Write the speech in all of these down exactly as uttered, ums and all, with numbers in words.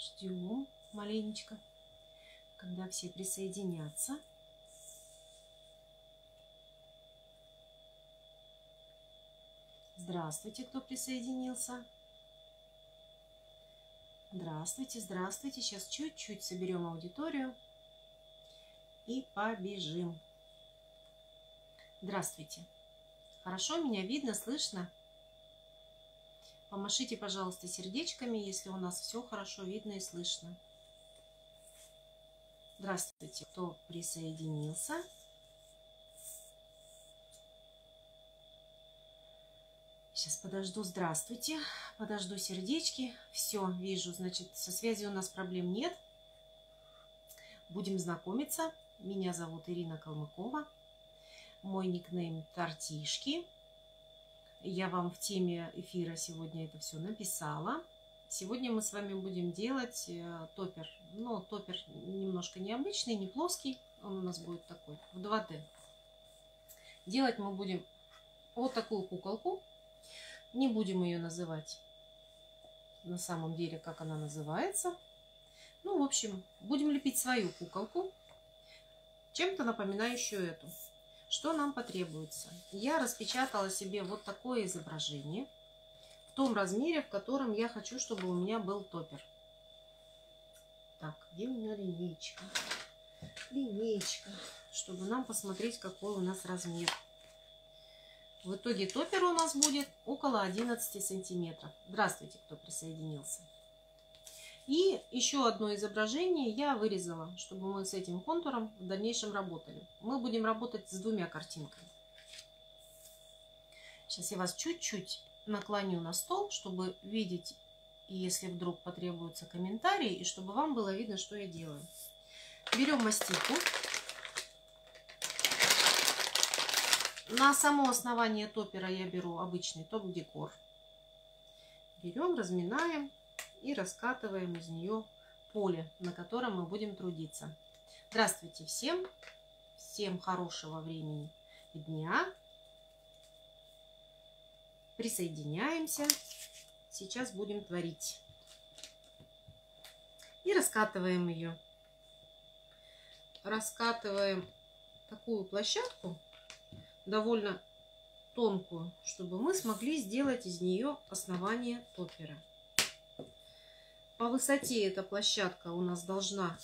Ждем маленечко, когда все присоединятся. Здравствуйте, кто присоединился. Здравствуйте, здравствуйте. Сейчас чуть-чуть соберем аудиторию и побежим. Здравствуйте. Хорошо меня видно, слышно? Помашите, пожалуйста, сердечками, если у нас все хорошо видно и слышно. Здравствуйте, кто присоединился. Сейчас подожду, здравствуйте, подожду сердечки. Все, вижу, значит, со связью у нас проблем нет. Будем знакомиться. Меня зовут Ирина Калмыкова. Мой никнейм Тортишки. Я вам в теме эфира сегодня это все написала. Сегодня мы с вами будем делать топпер. Ну, топпер немножко необычный, не плоский. Он у нас будет такой, в два дэ. Делать мы будем вот такую куколку. Не будем ее называть на самом деле, как она называется. Ну, в общем, будем лепить свою куколку, чем-то напоминающую эту. Что нам потребуется? Я распечатала себе вот такое изображение в том размере, в котором я хочу, чтобы у меня был топпер. Так, где у меня линейка? Линейка, чтобы нам посмотреть, какой у нас размер. В итоге топпер у нас будет около одиннадцати сантиметров. Здравствуйте, кто присоединился. И еще одно изображение я вырезала, чтобы мы с этим контуром в дальнейшем работали. Мы будем работать с двумя картинками. Сейчас я вас чуть-чуть наклоню на стол, чтобы видеть, если вдруг потребуются комментарии, и чтобы вам было видно, что я делаю. Берем мастику. На само основание топпера я беру обычный топ-декор. Берем, разминаем и раскатываем из нее поле, на котором мы будем трудиться. Здравствуйте всем! Всем хорошего времени дня! Присоединяемся. Сейчас будем творить. И раскатываем ее. Раскатываем такую площадку, довольно тонкую, чтобы мы смогли сделать из нее основание топпера. По высоте эта площадка у нас должна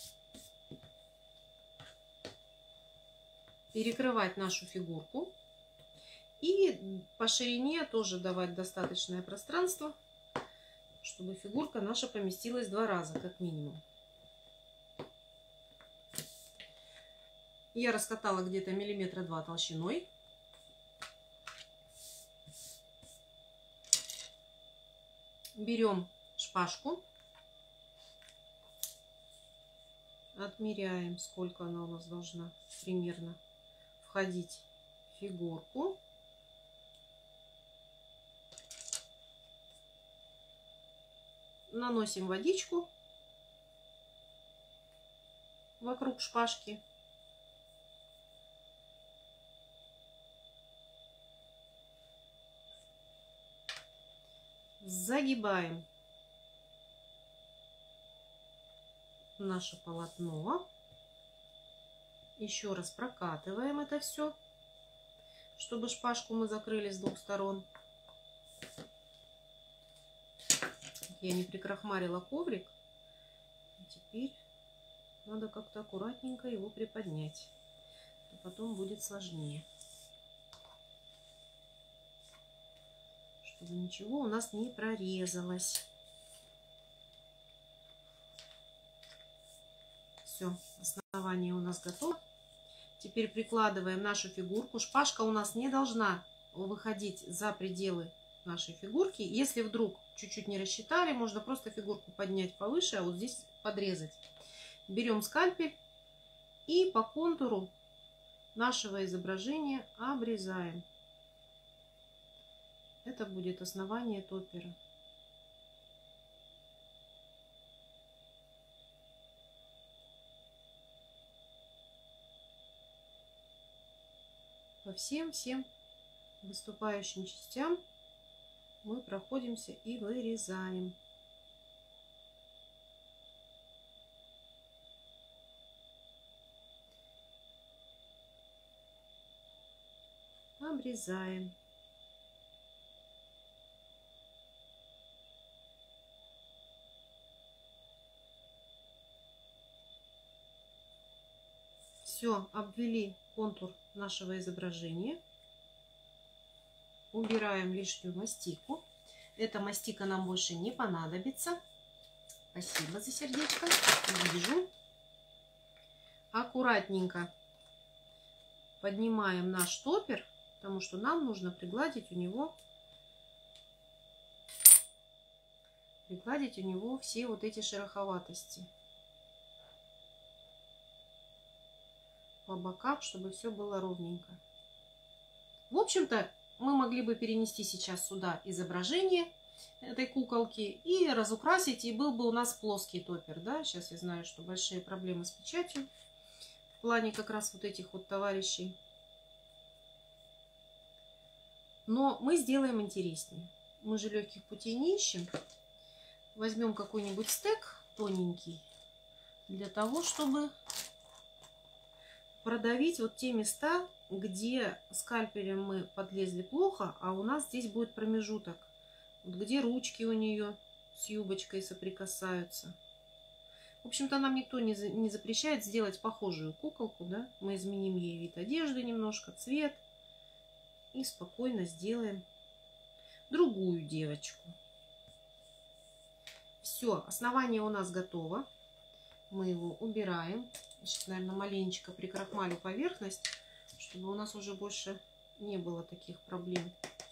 перекрывать нашу фигурку. И по ширине тоже давать достаточное пространство, чтобы фигурка наша поместилась два раза, как минимум. Я раскатала где-то миллиметра два толщиной. Берем шпажку. Отмеряем, сколько она у нас должна примерно входить в фигурку. Наносим водичку вокруг шпажки. Загибаем наше полотно. Еще раз прокатываем это все, чтобы шпажку мы закрыли с двух сторон. Я не прикрахмарила коврик. Теперь надо как-то аккуратненько его приподнять, а потом будет сложнее. Чтобы ничего у нас не прорезалось. Все, основание у нас готово. Теперь прикладываем нашу фигурку. Шпажка у нас не должна выходить за пределы нашей фигурки. Если вдруг чуть-чуть не рассчитали, можно просто фигурку поднять повыше, а вот здесь подрезать. Берем скальпель и по контуру нашего изображения обрезаем. Это будет основание топпера. По всем-всем выступающим частям мы проходимся и вырезаем. обрезаем. Все, обвели контур нашего изображения. Убираем лишнюю мастику. Эта мастика нам больше не понадобится. Спасибо за сердечко. Вижу. Аккуратненько поднимаем наш топер, потому что нам нужно пригладить у него, пригладить у него все вот эти шероховатости по бокам, чтобы все было ровненько. В общем-то, мы могли бы перенести сейчас сюда изображение этой куколки и разукрасить, и был бы у нас плоский топер, да. Сейчас я знаю, что большие проблемы с печатью в плане как раз вот этих вот товарищей. Но мы сделаем интереснее. Мы же легких путей не ищем. Возьмем какой-нибудь стек тоненький для того, чтобы продавить вот те места, где скальпелем мы подлезли плохо, а у нас здесь будет промежуток, вот где ручки у нее с юбочкой соприкасаются. В общем-то, нам никто не, за, не запрещает сделать похожую куколку, да? Мы изменим ей вид одежды немножко, цвет, и спокойно сделаем другую девочку. Все, основание у нас готово. Мы его убираем. Сейчас, наверное, маленечко прикрахмалю поверхность, чтобы у нас уже больше не было таких проблем.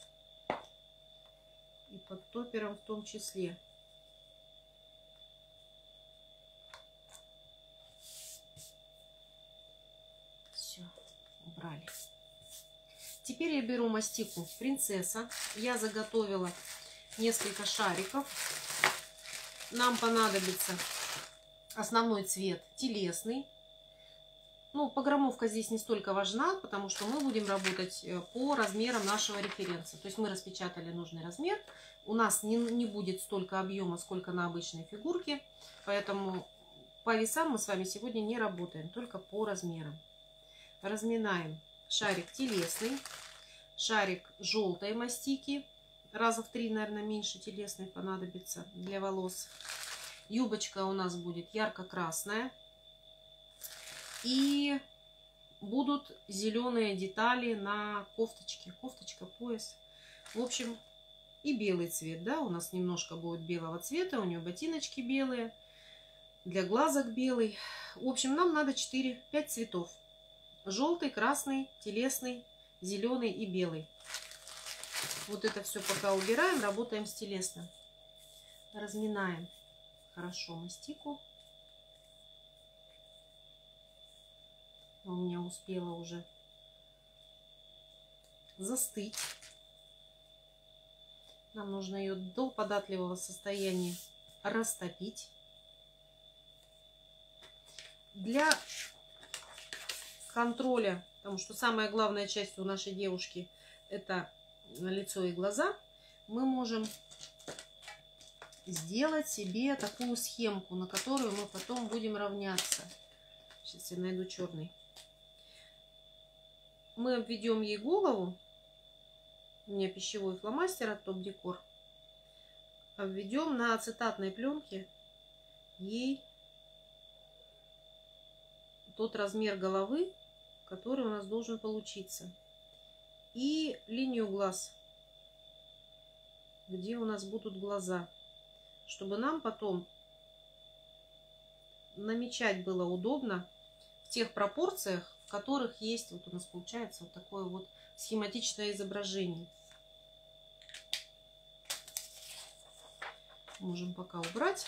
И под топером в том числе. Все, убрали. Теперь я беру мастику принцесса. Я заготовила несколько шариков. Нам понадобится основной цвет телесный. Ну, пограммовка здесь не столько важна, потому что мы будем работать по размерам нашего референса. То есть мы распечатали нужный размер. У нас не, не будет столько объема, сколько на обычной фигурке. Поэтому по весам мы с вами сегодня не работаем, только по размерам. Разминаем шарик телесный, шарик желтой мастики. Раза в три, наверное, меньше телесной понадобится для волос. Юбочка у нас будет ярко-красная. И будут зеленые детали на кофточке. Кофточка, пояс. В общем, и белый цвет, да, у нас немножко будет белого цвета. У нее ботиночки белые, для глазок белый. В общем, нам надо четыре-пять цветов. Желтый, красный, телесный, зеленый и белый. Вот это все пока убираем, работаем с телесным. Разминаем хорошо мастику. У меня успела уже застыть. Нам нужно ее до податливого состояния растопить. Для контроля, потому что самая главная часть у нашей девушки это лицо и глаза, мы можем сделать себе такую схемку, на которую мы потом будем равняться. Сейчас я найду черный. Мы обведем ей голову. У меня пищевой фломастер от Топ Декор. Обведем на ацетатной пленке ей тот размер головы, который у нас должен получиться. И линию глаз, где у нас будут глаза. Чтобы нам потом намечать было удобно в тех пропорциях, в которых есть, вот у нас получается вот такое вот схематичное изображение. Можем пока убрать.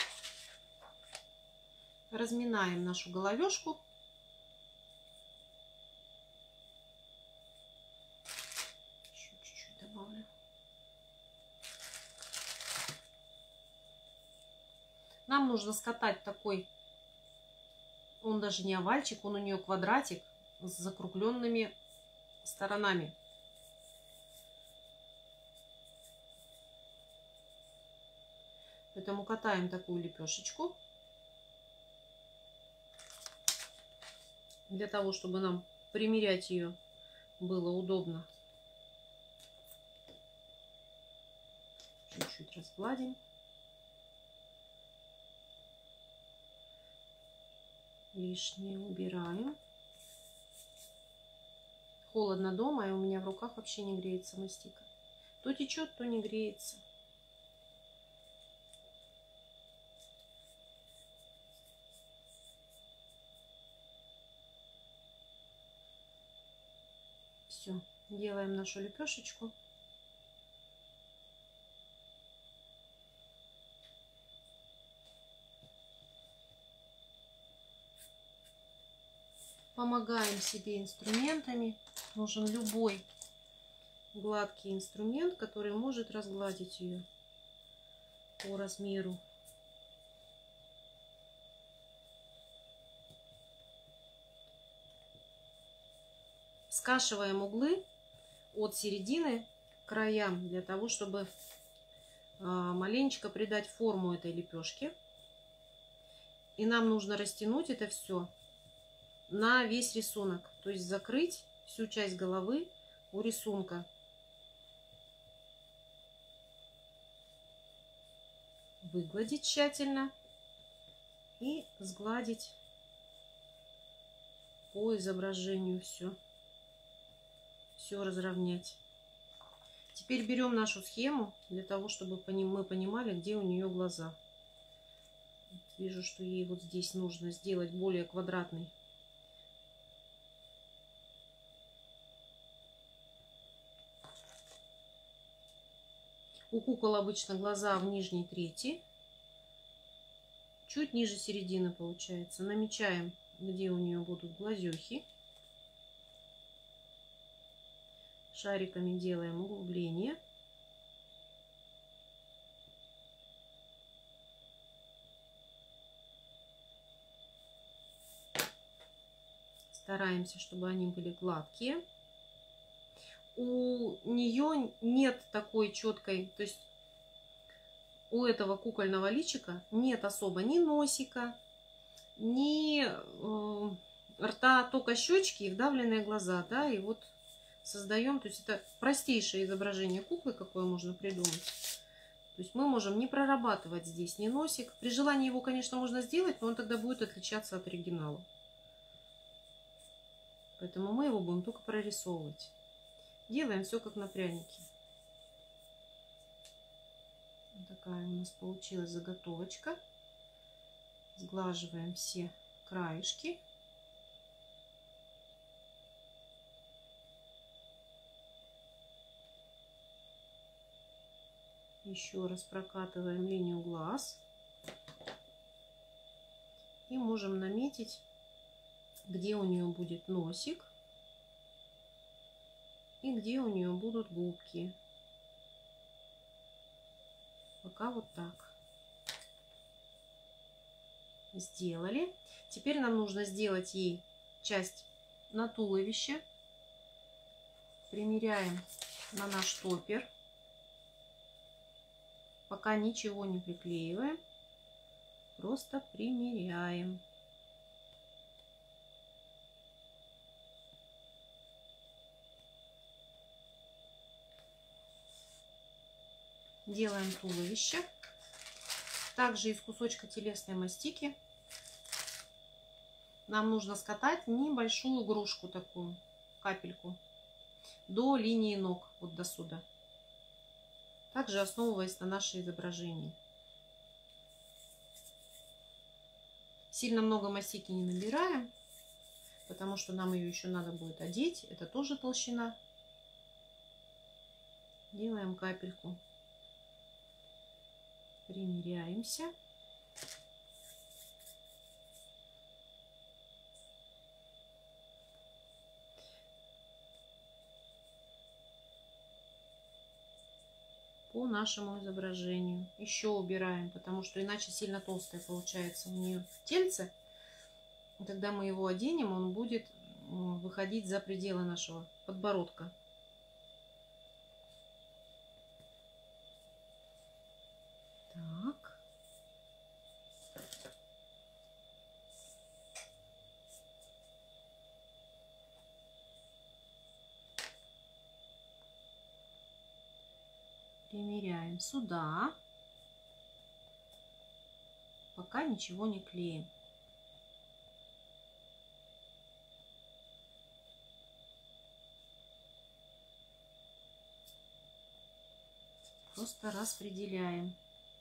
Разминаем нашу головешку. Еще чуть-чуть добавлю. Нам нужно скатать такой, он даже не овальчик, он у нее квадратик с закругленными сторонами. Поэтому катаем такую лепешечку. Для того, чтобы нам примерять ее было удобно чуть-чуть разгладим. Лишнее убираем. Холодно дома, и у меня в руках вообще не греется мастика. То течет, то не греется. Все, делаем нашу лепешечку. Помогаем себе инструментами. Нужен любой гладкий инструмент, который может разгладить ее по размеру. Скашиваем углы от середины к краям, для того, чтобы маленечко придать форму этой лепешки. И нам нужно растянуть это все на весь рисунок, то есть закрыть всю часть головы у рисунка. Выгладить тщательно и сгладить по изображению все. Все разровнять. Теперь берем нашу схему для того, чтобы мы понимали, где у нее глаза. Вижу, что ей вот здесь нужно сделать более квадратный. У кукол обычно глаза в нижней трети, чуть ниже середины получается. Намечаем, где у нее будут глазехи. Шариками делаем углубление. Стараемся, чтобы они были гладкие. У нее нет такой четкой, то есть у этого кукольного личика нет особо ни носика, ни э, рта, только щечки и вдавленные глаза, да, и вот создаем, то есть это простейшее изображение куклы, какое можно придумать. То есть мы можем не прорабатывать здесь ни носик. При желании его, конечно, можно сделать, но он тогда будет отличаться от оригинала. Поэтому мы его будем только прорисовывать. Делаем все как на прянике. Вот такая у нас получилась заготовочка. Сглаживаем все краешки. Еще раз прокатываем линию глаз. И можем наметить, где у нее будет носик. И где у нее будут губки. Пока вот так. Сделали. Теперь нам нужно сделать ей часть на туловище. Примеряем на наш топпер. Пока ничего не приклеиваем. Просто примеряем. Делаем туловище. Также из кусочка телесной мастики нам нужно скатать небольшую грушку такую, капельку, до линии ног, вот до сюда. Также основываясь на наше изображение. Сильно много мастики не набираем, потому что нам ее еще надо будет одеть. Это тоже толщина. Делаем капельку. Примеряемся. По нашему изображению. Еще убираем, потому что иначе сильно толстое получается у нее тельце. И когда мы его оденем, он будет выходить за пределы нашего подбородка. Так. примеряем сюда. Пока ничего не клеим. Просто распределяем.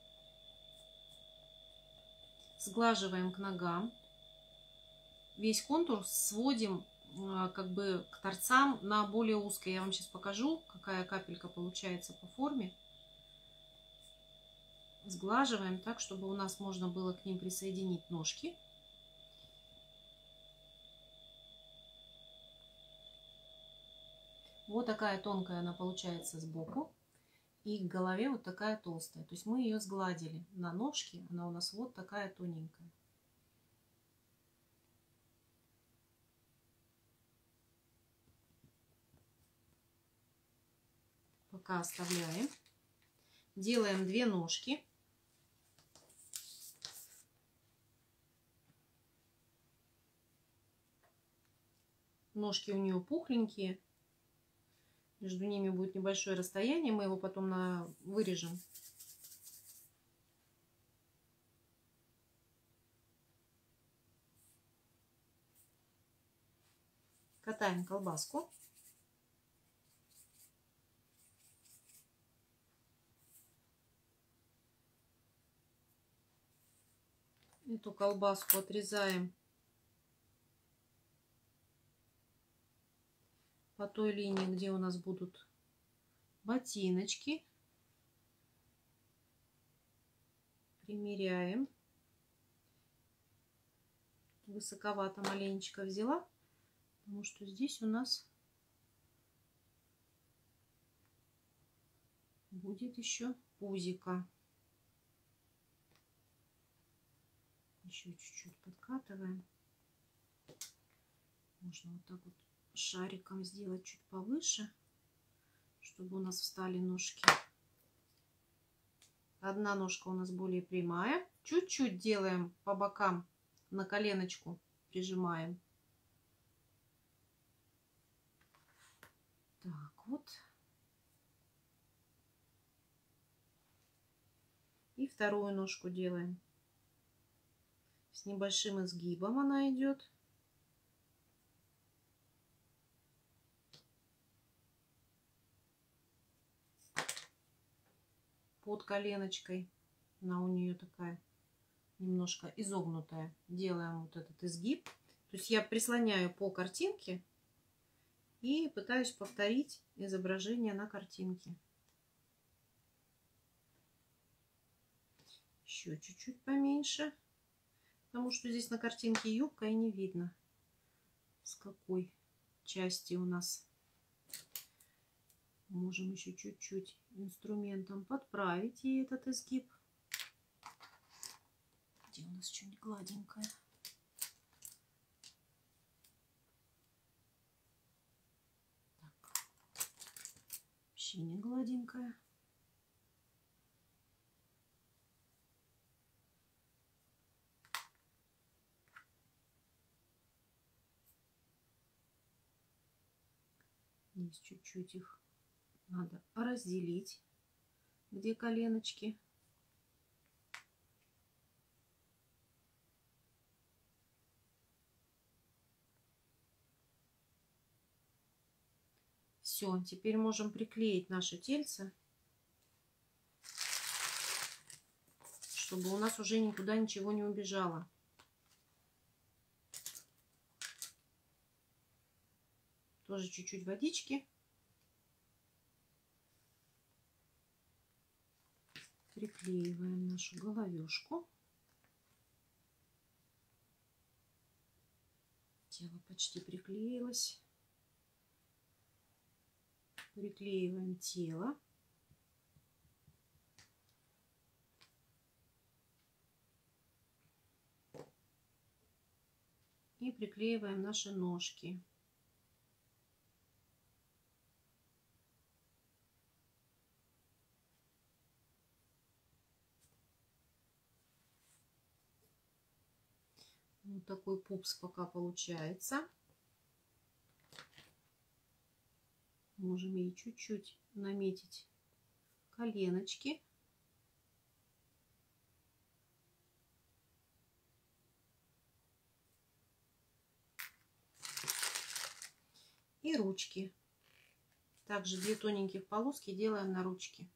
Сглаживаем к ногам. Весь контур сводим как бы к торцам на более узкое. Я вам сейчас покажу, какая капелька получается по форме. Сглаживаем так, чтобы у нас можно было к ним присоединить ножки. Вот такая тонкая она получается сбоку. И к голове вот такая толстая. То есть мы ее сгладили на ножки. Она у нас вот такая тоненькая. Пока оставляем. Делаем две ножки. Ножки у нее пухленькие. Между ними будет небольшое расстояние. Мы его потом на... вырежем. Катаем колбаску. Эту колбаску отрезаем по той линии, где у нас будут ботиночки. Примеряем. Высоковато маленечко взяла, потому что здесь у нас будет еще пузико. Еще чуть-чуть подкатываем. Можно вот так вот шариком сделать чуть повыше, чтобы у нас встали ножки. Одна ножка у нас более прямая. Чуть-чуть делаем по бокам, на коленочку прижимаем. Так вот. И вторую ножку делаем. С небольшим изгибом она идет. Под коленочкой. Она у нее такая немножко изогнутая. Делаем вот этот изгиб. То есть я прислоняю по картинке и пытаюсь повторить изображение на картинке. Еще чуть-чуть поменьше. Потому что здесь на картинке юбка и не видно, с какой части у нас. Можем еще чуть-чуть инструментом подправить и этот изгиб. Где у нас что-нибудь гладенькое? Так. Вообще не гладенькая. Здесь чуть-чуть их надо разделить, где коленочки. Все, теперь можем приклеить наше тельце, чтобы у нас уже никуда ничего не убежало. Тоже чуть-чуть водички. Приклеиваем нашу головешку. Тело почти приклеилось. Приклеиваем тело. И приклеиваем наши ножки. Вот такой пупс пока получается. Можем и чуть-чуть наметить коленочки. И ручки. Также две тоненьких полоски делаем на ручки.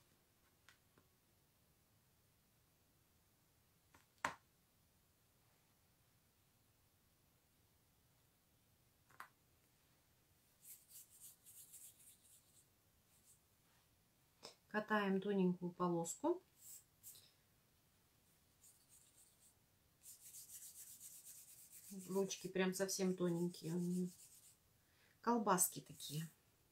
Катаем тоненькую полоску. Ручки прям совсем тоненькие у нее. Колбаски такие.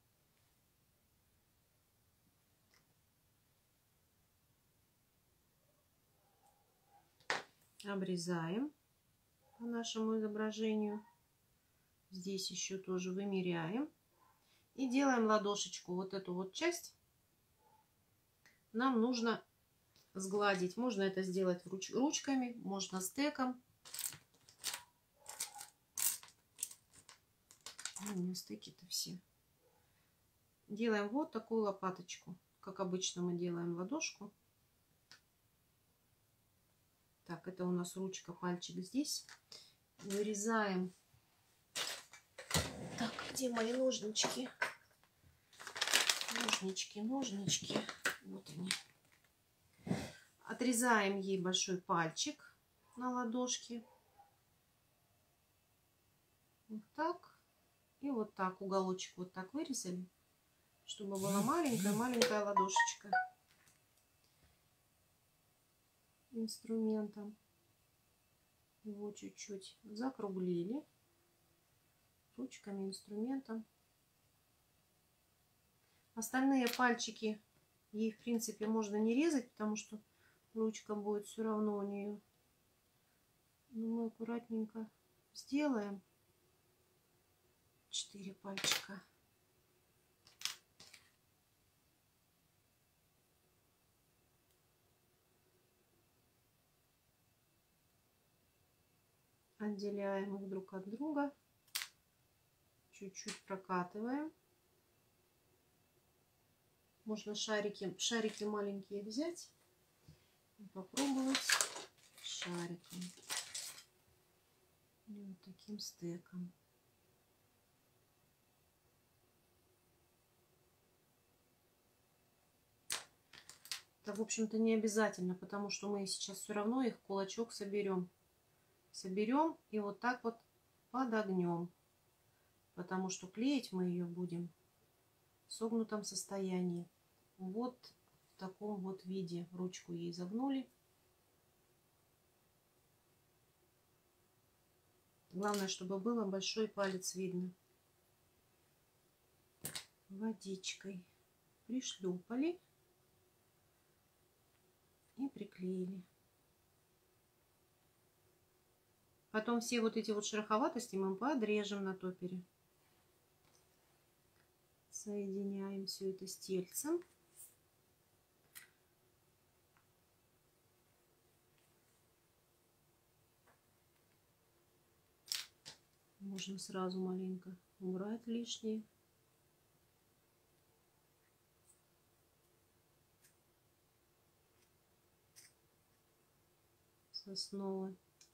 Обрезаем по нашему изображению. Здесь еще тоже вымеряем. И делаем ладошечку. Вот эту вот часть нам нужно сгладить. Можно это сделать руч ручками, можно стеком. У меня стеки-то все. Делаем вот такую лопаточку. Как обычно мы делаем ладошку. Так, это у нас ручка, пальчик здесь. Вырезаем. Так, где мои ножнички? Ножнички, ножнички. Вот они. Отрезаем ей большой пальчик на ладошке. Вот так. И вот так уголочек вот так вырезали, чтобы была маленькая-маленькая ладошечка. Инструментом его чуть-чуть закруглили ручками, инструментом. Остальные пальчики ей в принципе можно не резать, потому что ручка будет все равно у нее. Но мы аккуратненько сделаем четыре пальчика. Отделяем их друг от друга. Чуть-чуть прокатываем. Можно шарики, шарики маленькие взять и попробовать шариком. И вот таким стеком. Это, в общем-то, не обязательно, потому что мы сейчас все равно их в кулачок соберем. Соберем и вот так вот подогнем, потому что клеить мы ее будем в согнутом состоянии. Вот в таком вот виде. Ручку ей загнули. Главное, чтобы было большой палец видно. Водичкой пришлепали и приклеили. Потом все вот эти вот шероховатости мы подрежем на топере. Соединяем все это с тельцем. Можно сразу маленько убрать лишнее. С основы.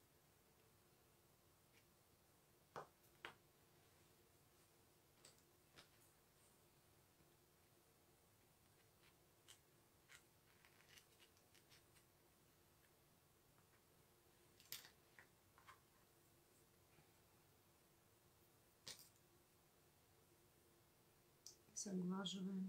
Заглаживаем.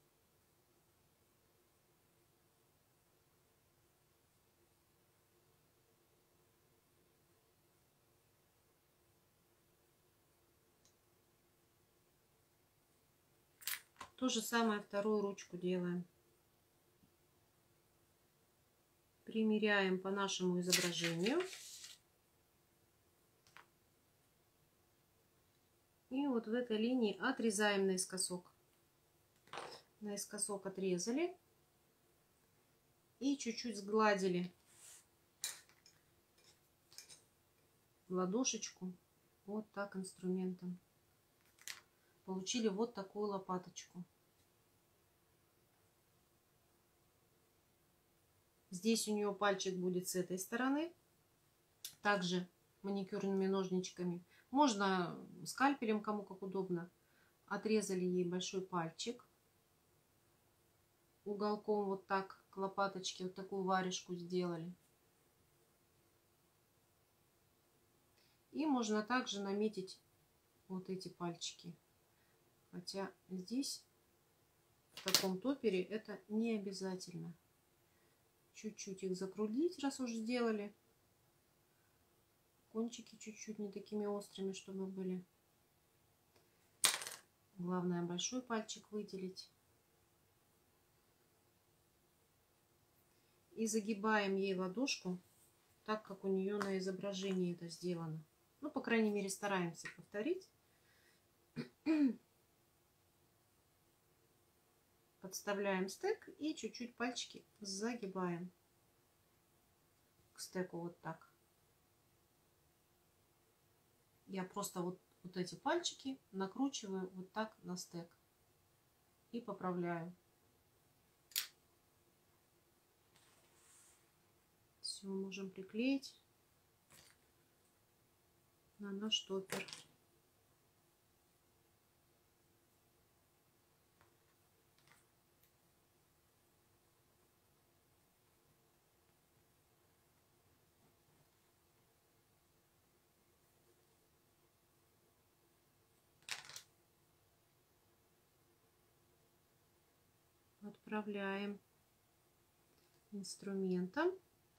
То же самое вторую ручку делаем. Примеряем по нашему изображению. И вот в этой линии отрезаем наискосок. Наискосок отрезали. И чуть-чуть сгладили ладошечку вот так инструментом. Получили вот такую лопаточку. Здесь у нее пальчик будет с этой стороны. Также маникюрными ножничками. Можно скальпелем, кому как удобно. Отрезали ей большой пальчик. Уголком вот так к лопаточке вот такую варежку сделали. И можно также наметить вот эти пальчики. Хотя здесь, в таком топере, это не обязательно. Чуть-чуть их закруглить, раз уж сделали. Кончики чуть-чуть не такими острыми, чтобы были. Главное, большой пальчик выделить. И загибаем ей ладошку, так как у нее на изображении это сделано. Ну, по крайней мере, стараемся повторить. Подставляем стек и чуть-чуть пальчики загибаем к стеку вот так. Я просто вот, вот эти пальчики накручиваю вот так на стек и поправляю. Все, можем приклеить на наш топер. Отправляем инструментом.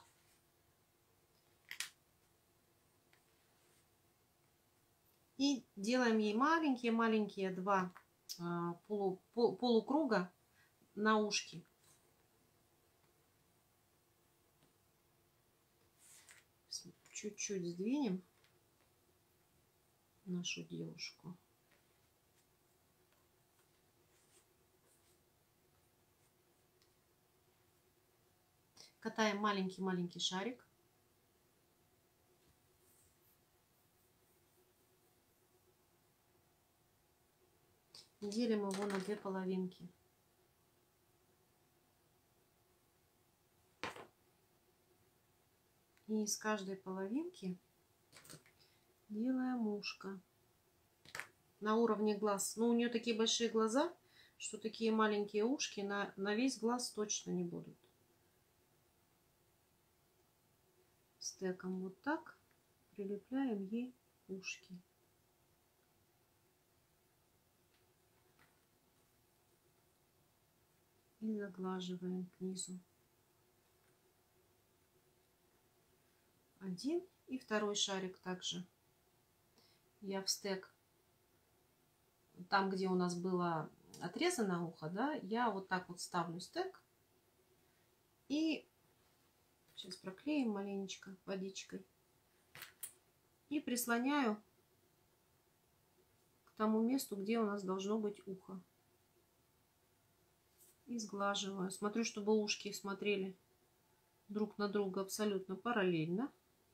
И делаем ей маленькие-маленькие два а, полу, пол, полукруга на ушки. Чуть-чуть сдвинем нашу девушку. Катаем маленький-маленький шарик. Делим его на две половинки. И из каждой половинки делаем ушко на уровне глаз. Но у нее такие большие глаза, что такие маленькие ушки на, на весь глаз точно не будут. Стеком вот так прилепляем ей ушки. И заглаживаем к низу. Один и второй шарик также. Я в стек, там, где у нас было отрезано ухо, да, я вот так вот ставлю стек. И сейчас проклеим маленечко водичкой. И прислоняю к тому месту, где у нас должно быть ухо. И сглаживаю. Смотрю, чтобы ушки смотрели друг на друга абсолютно параллельно.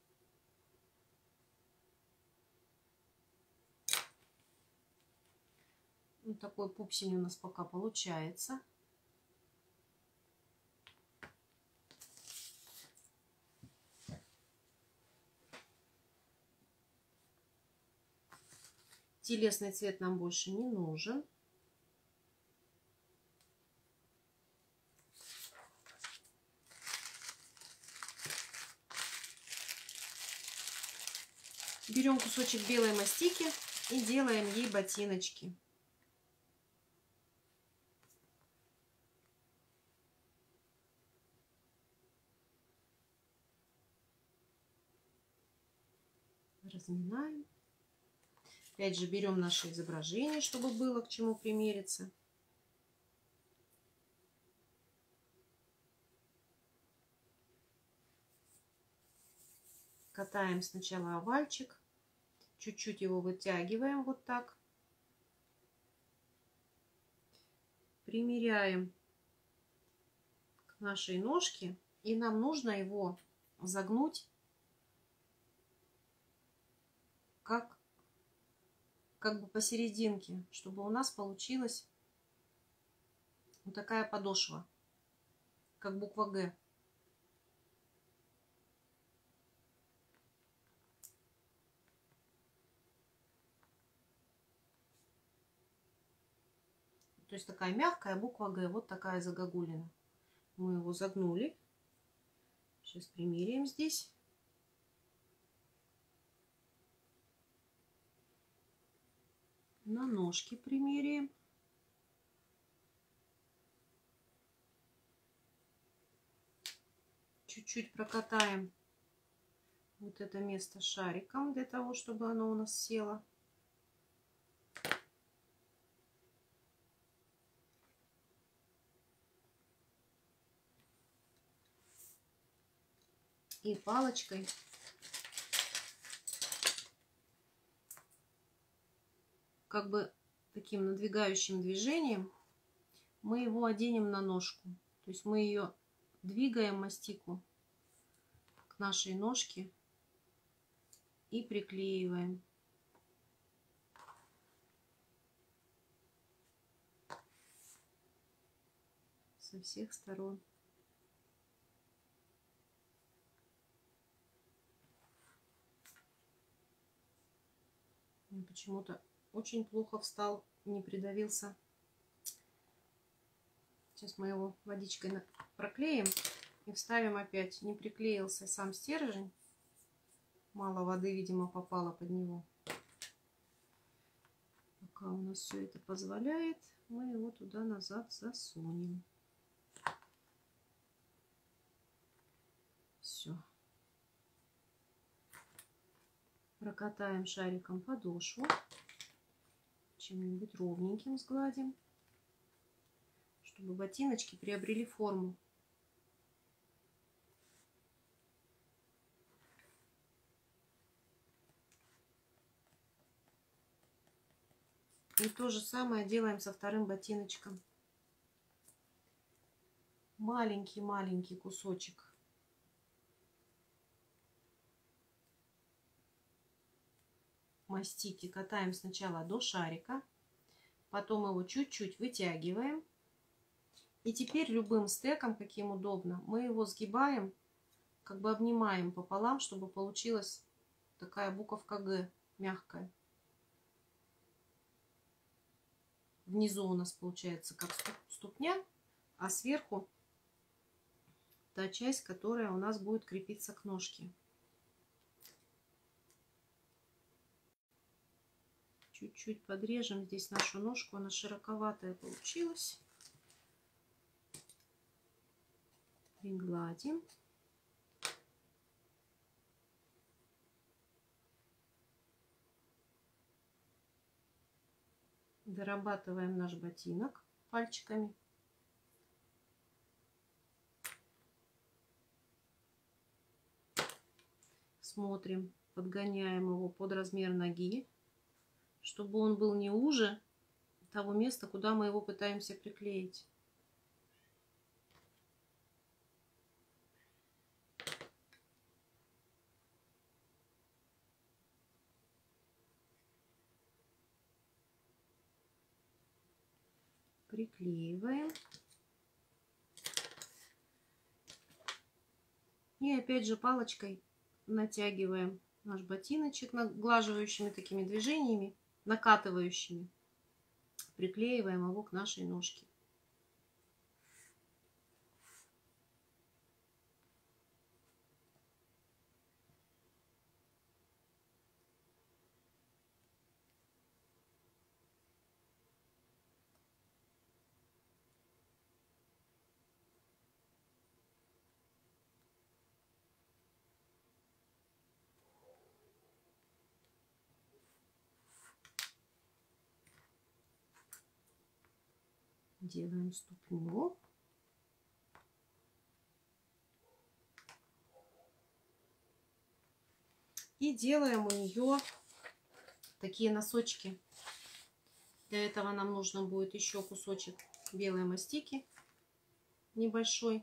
Вот такой пупсень у нас пока получается. Телесный цвет нам больше не нужен. Берем кусочек белой мастики и делаем ей ботиночки. Разминаем. Опять же берем наше изображение, чтобы было к чему примериться. Катаем сначала овальчик, чуть-чуть его вытягиваем вот так. Примеряем к нашей ножке, и нам нужно его загнуть как, как бы посерединке, чтобы у нас получилась вот такая подошва, как буква Г. То есть такая мягкая буква Г. Вот такая загогулина. Мы его загнули. Сейчас примеряем здесь. На ножки примеряем. Чуть-чуть прокатаем вот это место шариком, для того, чтобы оно у нас село. И палочкой как бы таким надвигающим движением мы его оденем на ножку. То есть мы ее двигаем, мастику, к нашей ножке и приклеиваем. Со всех сторон. Почему-то очень плохо встал, не придавился. Сейчас мы его водичкой проклеим и вставим опять. Не приклеился сам стержень. Мало воды, видимо, попало под него. Пока у нас все это позволяет, мы его туда назад засунем. Все. Прокатаем шариком подошву. Чем-нибудь ровненьким сгладим, чтобы ботиночки приобрели форму. И то же самое делаем со вторым ботиночком. Маленький-маленький кусочек мастики катаем сначала до шарика, потом его чуть-чуть вытягиваем. И теперь любым стеком, каким удобно, мы его сгибаем, как бы обнимаем пополам, чтобы получилась такая буковка Г, мягкая. Внизу у нас получается как ступня, а сверху та часть, которая у нас будет крепиться к ножке. Чуть-чуть подрежем здесь нашу ножку, она широковатая получилась. Пригладим. Дорабатываем наш ботинок пальчиками. Смотрим, подгоняем его под размер ноги, чтобы он был не уже того места, куда мы его пытаемся приклеить. Приклеиваем. И опять же палочкой натягиваем наш ботиночек наглаживающими такими движениями, накатывающими. Приклеиваем его к нашей ножке. Делаем ступню. И делаем у нее такие носочки. Для этого нам нужно будет еще кусочек белой мастики небольшой.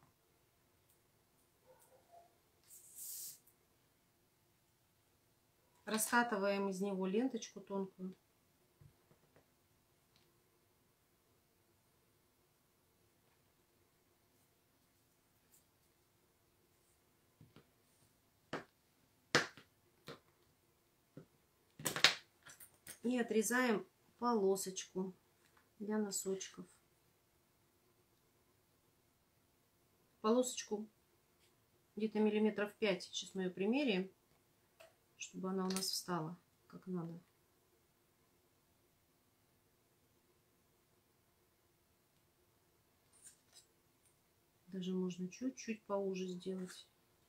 Раскатываем из него ленточку тонкую. И отрезаем полосочку для носочков. Полосочку где-то миллиметров пять. Сейчас мы ее примеряем, чтобы она у нас встала как надо. Даже можно чуть-чуть поуже сделать.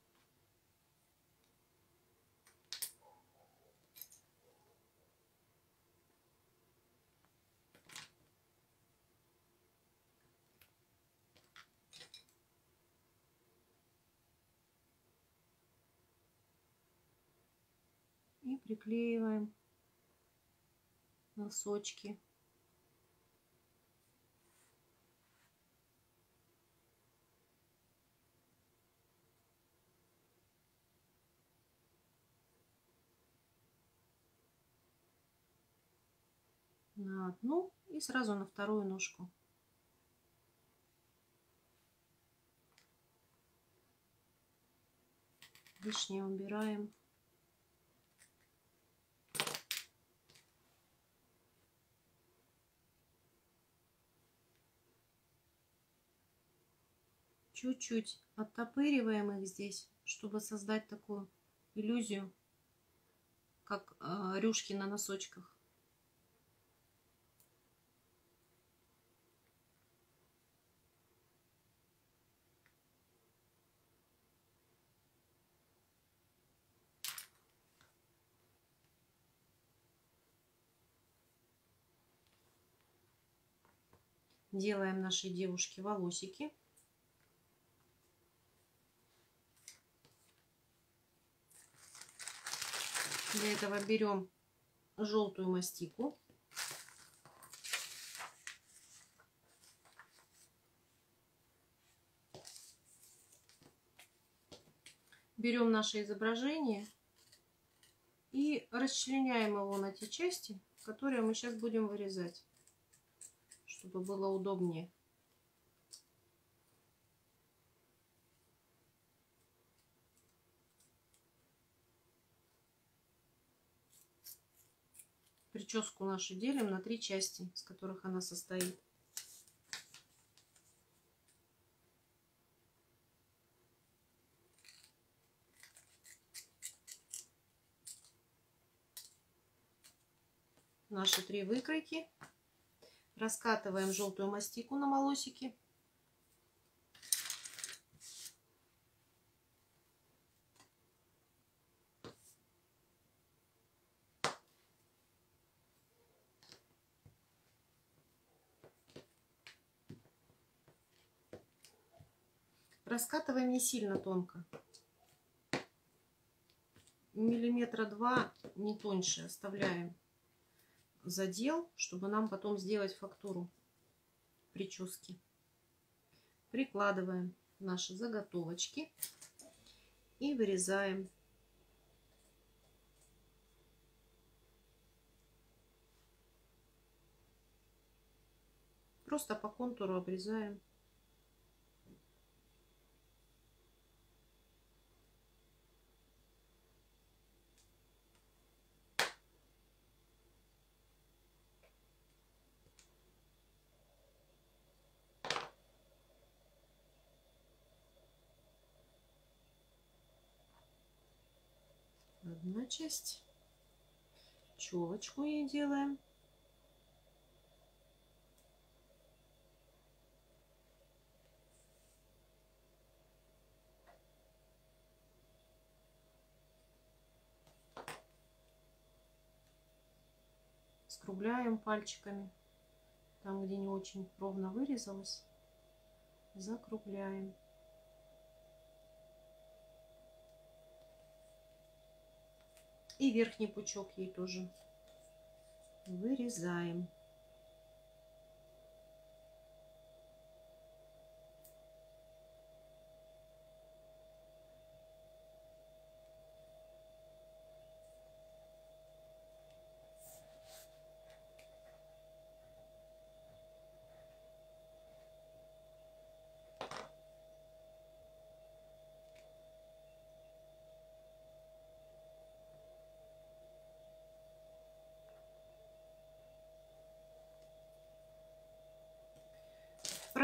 И приклеиваем носочки. На одну и сразу на вторую ножку. Лишнее убираем. Чуть-чуть оттопыриваем их здесь, чтобы создать такую иллюзию, как э, рюшки на носочках. Делаем нашей девушке волосики. Для этого берем желтую мастику. Берем наше изображение и расчленяем его на те части, которые мы сейчас будем вырезать, чтобы было удобнее. Прическу нашу делим на три части, из которых она состоит. Наши три выкройки. Раскатываем желтую мастику на волосики. Раскатываем не сильно тонко. Миллиметра два, не тоньше, оставляем задел, чтобы нам потом сделать фактуру прически. Прикладываем наши заготовочки и вырезаем. Просто по контуру обрезаем. Одна часть. Челочку ей делаем. Скругляем пальчиками. Там, где не очень ровно вырезалось, закругляем. И верхний пучок ей тоже вырезаем.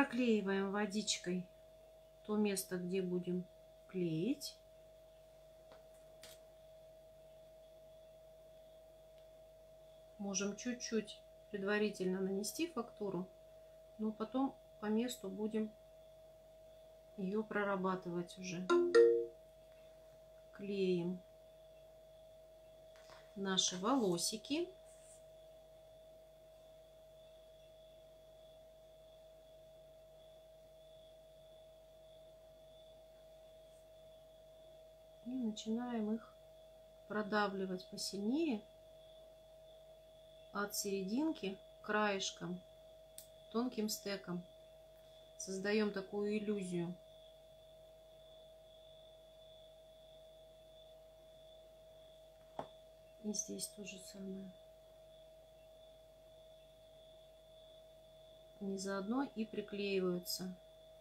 проклеиваем водичкой то место, где будем клеить. Можем чуть-чуть предварительно нанести фактуру, но потом по месту будем ее прорабатывать уже. Клеим наши волосики. И начинаем их продавливать посильнее от серединки к краешкам, тонким стеком. Создаем такую иллюзию. И здесь то же самое. Они заодно и приклеиваются.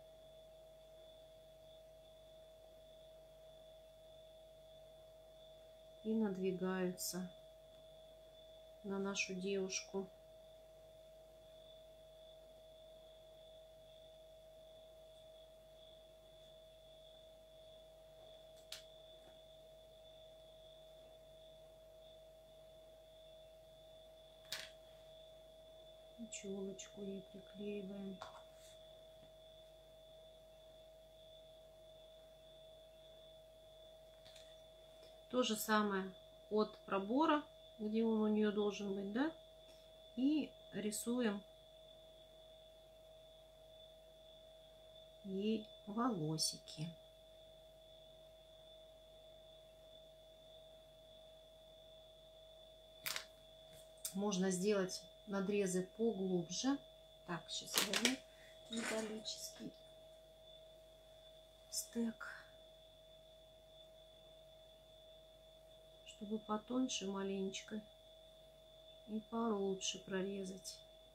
И надвигаются на нашу девушку. И челочку ей приклеиваем. То же самое от пробора, где он у нее должен быть, да, и рисуем ей волосики. Можно сделать надрезы поглубже. Так, сейчас я возьму металлический стек, чтобы потоньше маленечко и получше прорезать.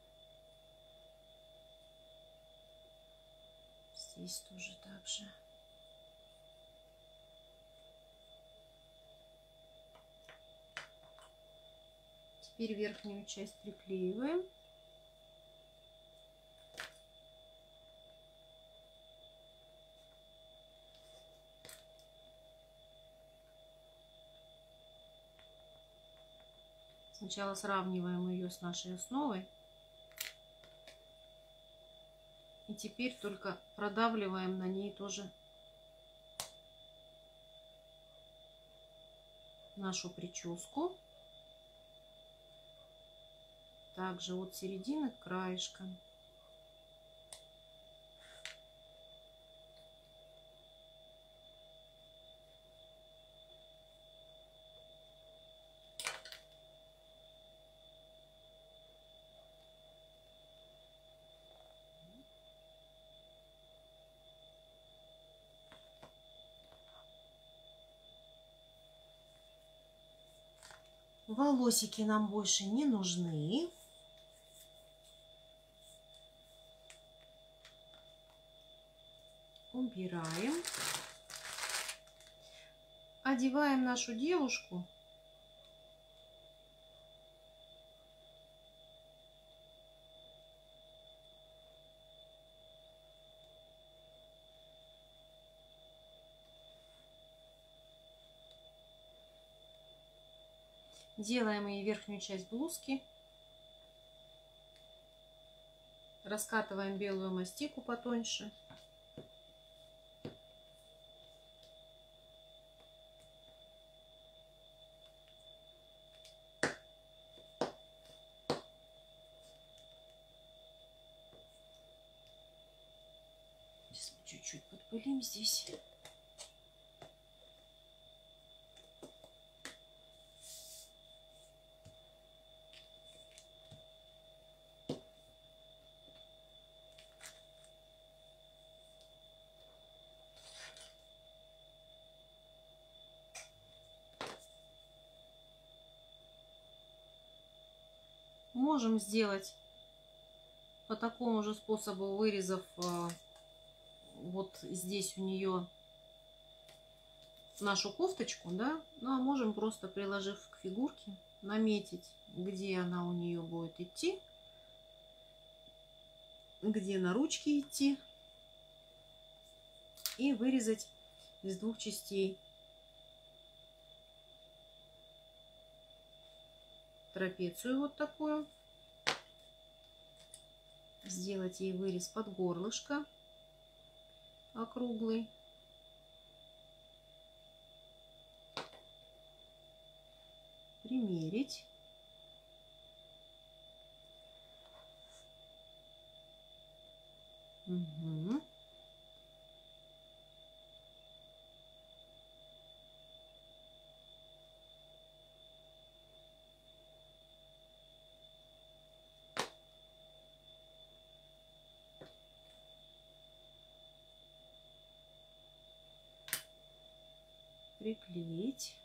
Здесь тоже так же. Теперь верхнюю часть приклеиваем. Сначала сравниваем ее с нашей основой. И теперь только продавливаем на ней тоже нашу прическу. Также от середины к краешкам. Волосики нам больше не нужны. Убираем. Одеваем нашу девушку делаем ей верхнюю часть блузки, раскатываем белую мастику потоньше. Сейчас мы чуть-чуть подпылим здесь. Можем сделать по такому же способу, вырезав э, вот здесь у нее нашу кофточку, да, ну а можем просто, приложив к фигурке, наметить, где она у нее будет идти. где на ручки идти, и вырезать из двух частей трапецию вот такую, сделать ей вырез под горлышко округлый, примерить. Угу. Приклеить.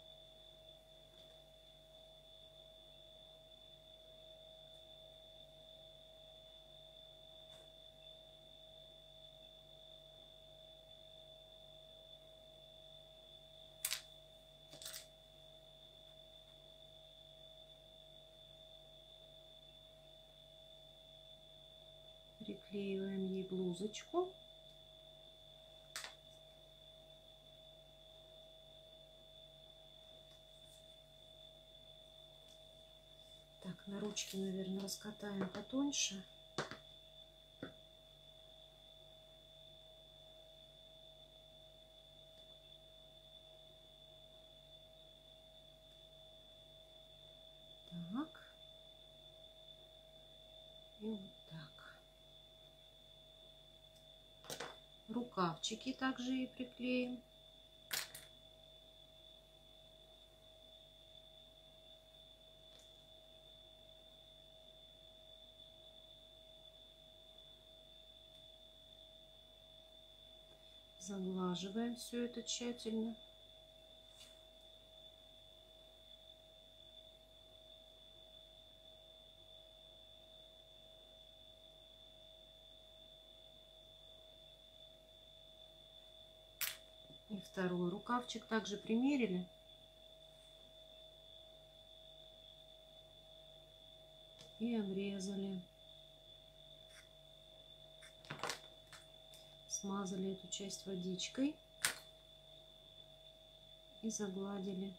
Приклеиваем ей блузочку. Так, на ручке, наверное, раскатаем потоньше. Так. И вот так. Рукавчики также и приклеим. Заглаживаем все это тщательно. И второй рукавчик также примерили. И обрезали. Смазали эту часть водичкой и загладили.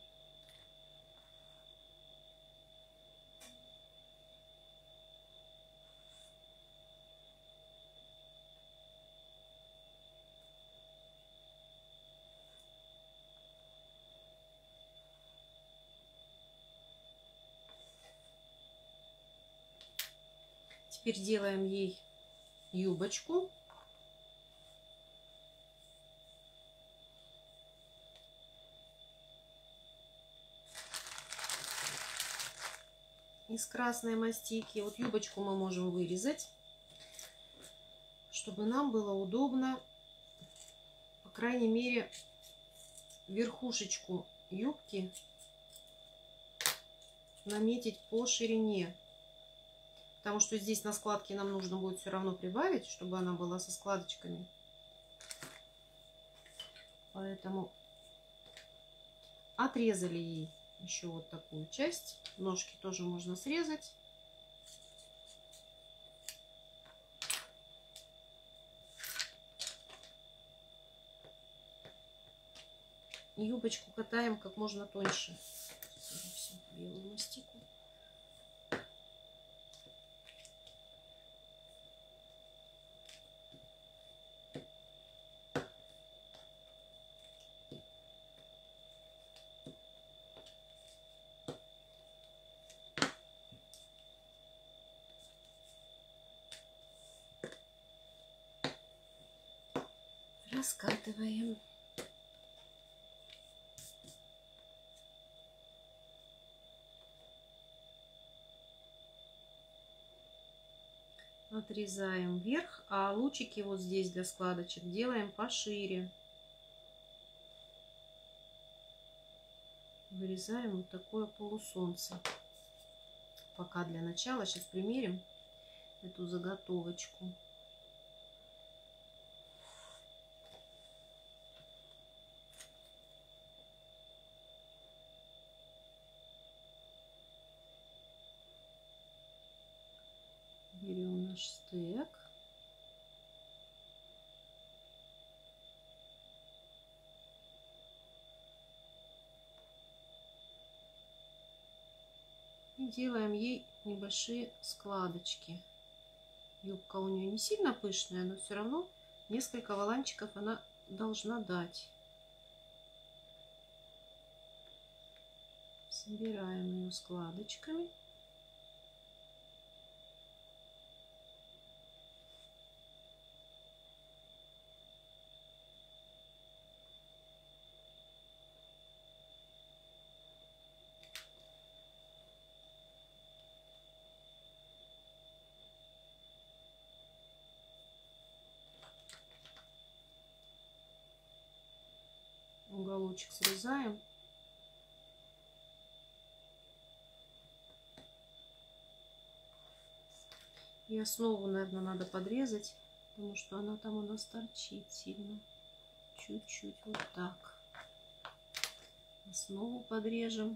Теперь делаем ей юбочку. Из красной мастики. Вот юбочку мы можем вырезать, чтобы нам было удобно, по крайней мере, верхушечку юбки наметить по ширине. Потому что здесь на складке нам нужно будет все равно прибавить, чтобы она была со складочками. Поэтому отрезали ей еще вот такую часть. Ножки тоже можно срезать. Юбочку катаем как можно тоньше. Все, белую мастику. Раскатываем. Отрезаем вверх, а лучики вот здесь для складочек делаем пошире. Вырезаем вот такое полусолнце. Пока для начала сейчас примерим эту заготовочку. Берем наш стек. И делаем ей небольшие складочки. Юбка у нее не сильно пышная, но все равно несколько воланчиков она должна дать. Собираем ее складочками. Уголочек срезаем. И основу, наверное, надо подрезать, потому что она там у нас торчит сильно. Чуть-чуть вот так. Основу подрежем.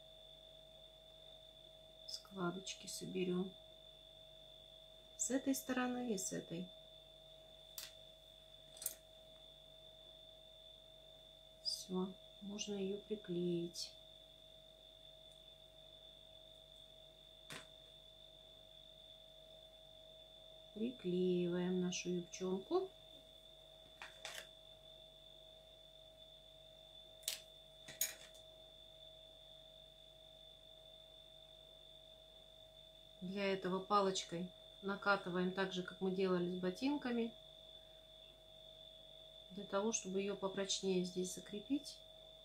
Складочки соберем. С этой стороны и с этой. Все, можно ее приклеить. Приклеиваем нашу юбчонку. Для этого палочкой накатываем так же, как мы делали с ботинками, для того, чтобы ее попрочнее здесь закрепить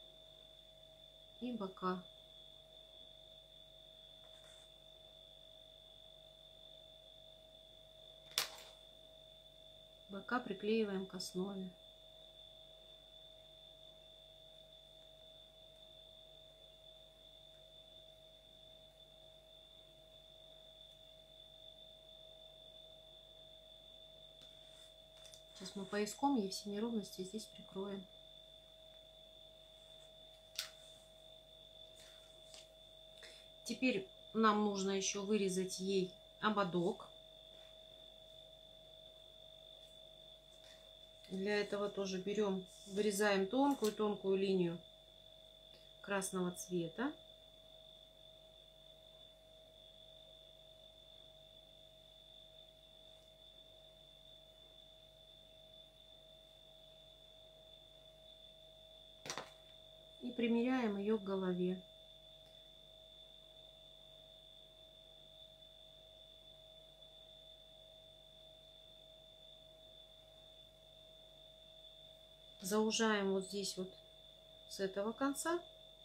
и бока. Бока приклеиваем к основе. Сейчас мы пояском ей все неровности здесь прикроем. Теперь нам нужно еще вырезать ей ободок. Для этого тоже берем, вырезаем тонкую-тонкую линию красного цвета. И примеряем ее к голове. Заужаем вот здесь вот с этого конца.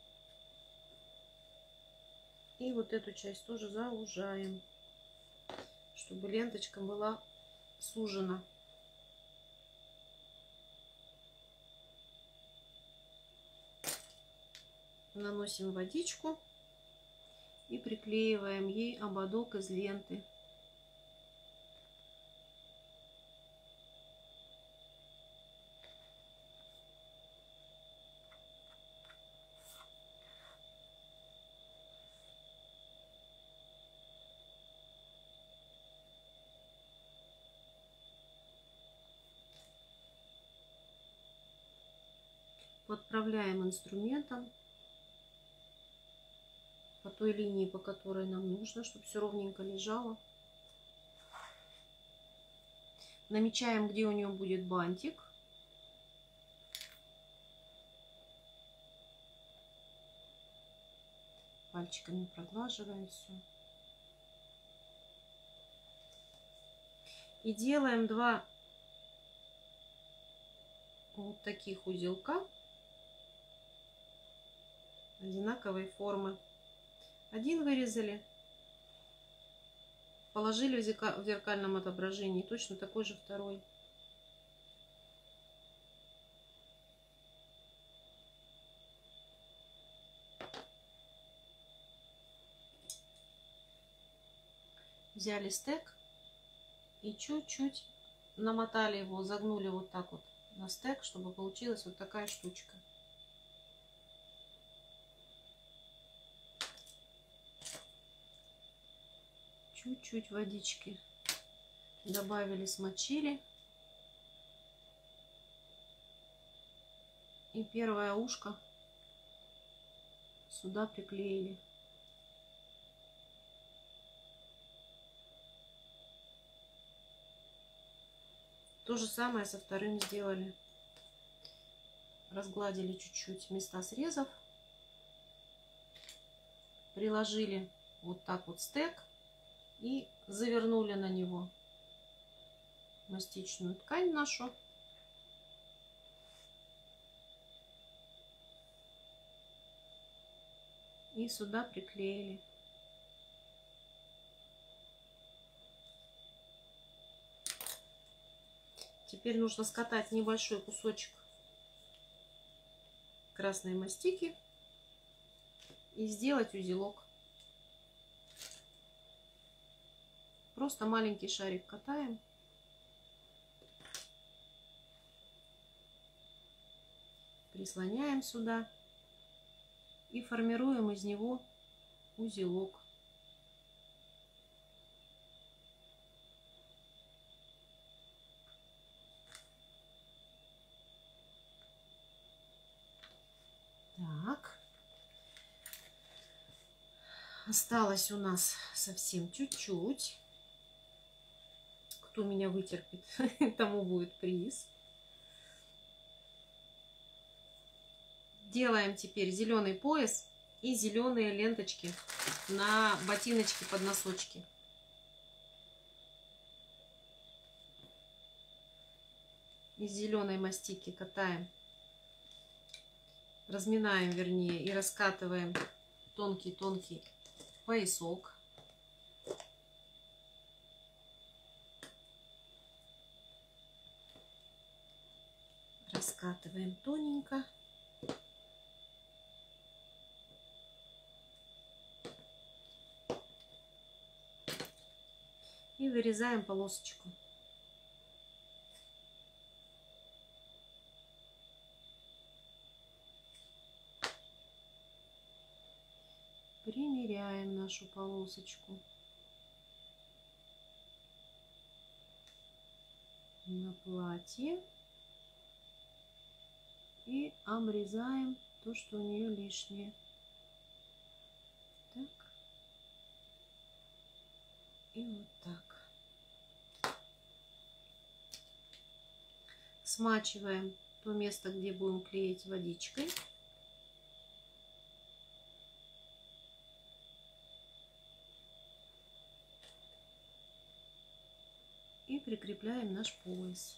И вот эту часть тоже заужаем, чтобы ленточка была сужена. Наносим водичку и приклеиваем ей ободок из ленты. Подправляем инструментом по той линии, по которой нам нужно, чтобы все ровненько лежало. Намечаем, где у нее будет бантик. Пальчиками проглаживаем все. И делаем два вот таких узелка одинаковой формы. Один вырезали, положили в зеркальном отображении, точно такой же второй. Взяли стек и чуть-чуть намотали его, загнули вот так вот на стек, чтобы получилась вот такая штучка. Чуть-чуть водички добавили, смочили. И первое ушко сюда приклеили. То же самое со вторым сделали. Разгладили чуть-чуть места срезов. Приложили вот так вот стек и завернули на него мастичную ткань нашу. И сюда приклеили. Теперь нужно скатать небольшой кусочек красной мастики и сделать узелок. Просто маленький шарик катаем. Прислоняем сюда и формируем из него узелок. Так. Осталось у нас совсем чуть-чуть. Кто меня вытерпит, тому будет приз. Делаем теперь зеленый пояс и зеленые ленточки на ботиночки под носочки. Из зеленой мастики катаем, разминаем, вернее, и раскатываем тонкий-тонкий поясок. Раскатываем тоненько. И вырезаем полосочку. Примеряем нашу полосочку на платье и обрезаем то, что у нее лишнее. Так. И вот так. Смачиваем то место, где будем клеить водичкой. И прикрепляем наш пояс.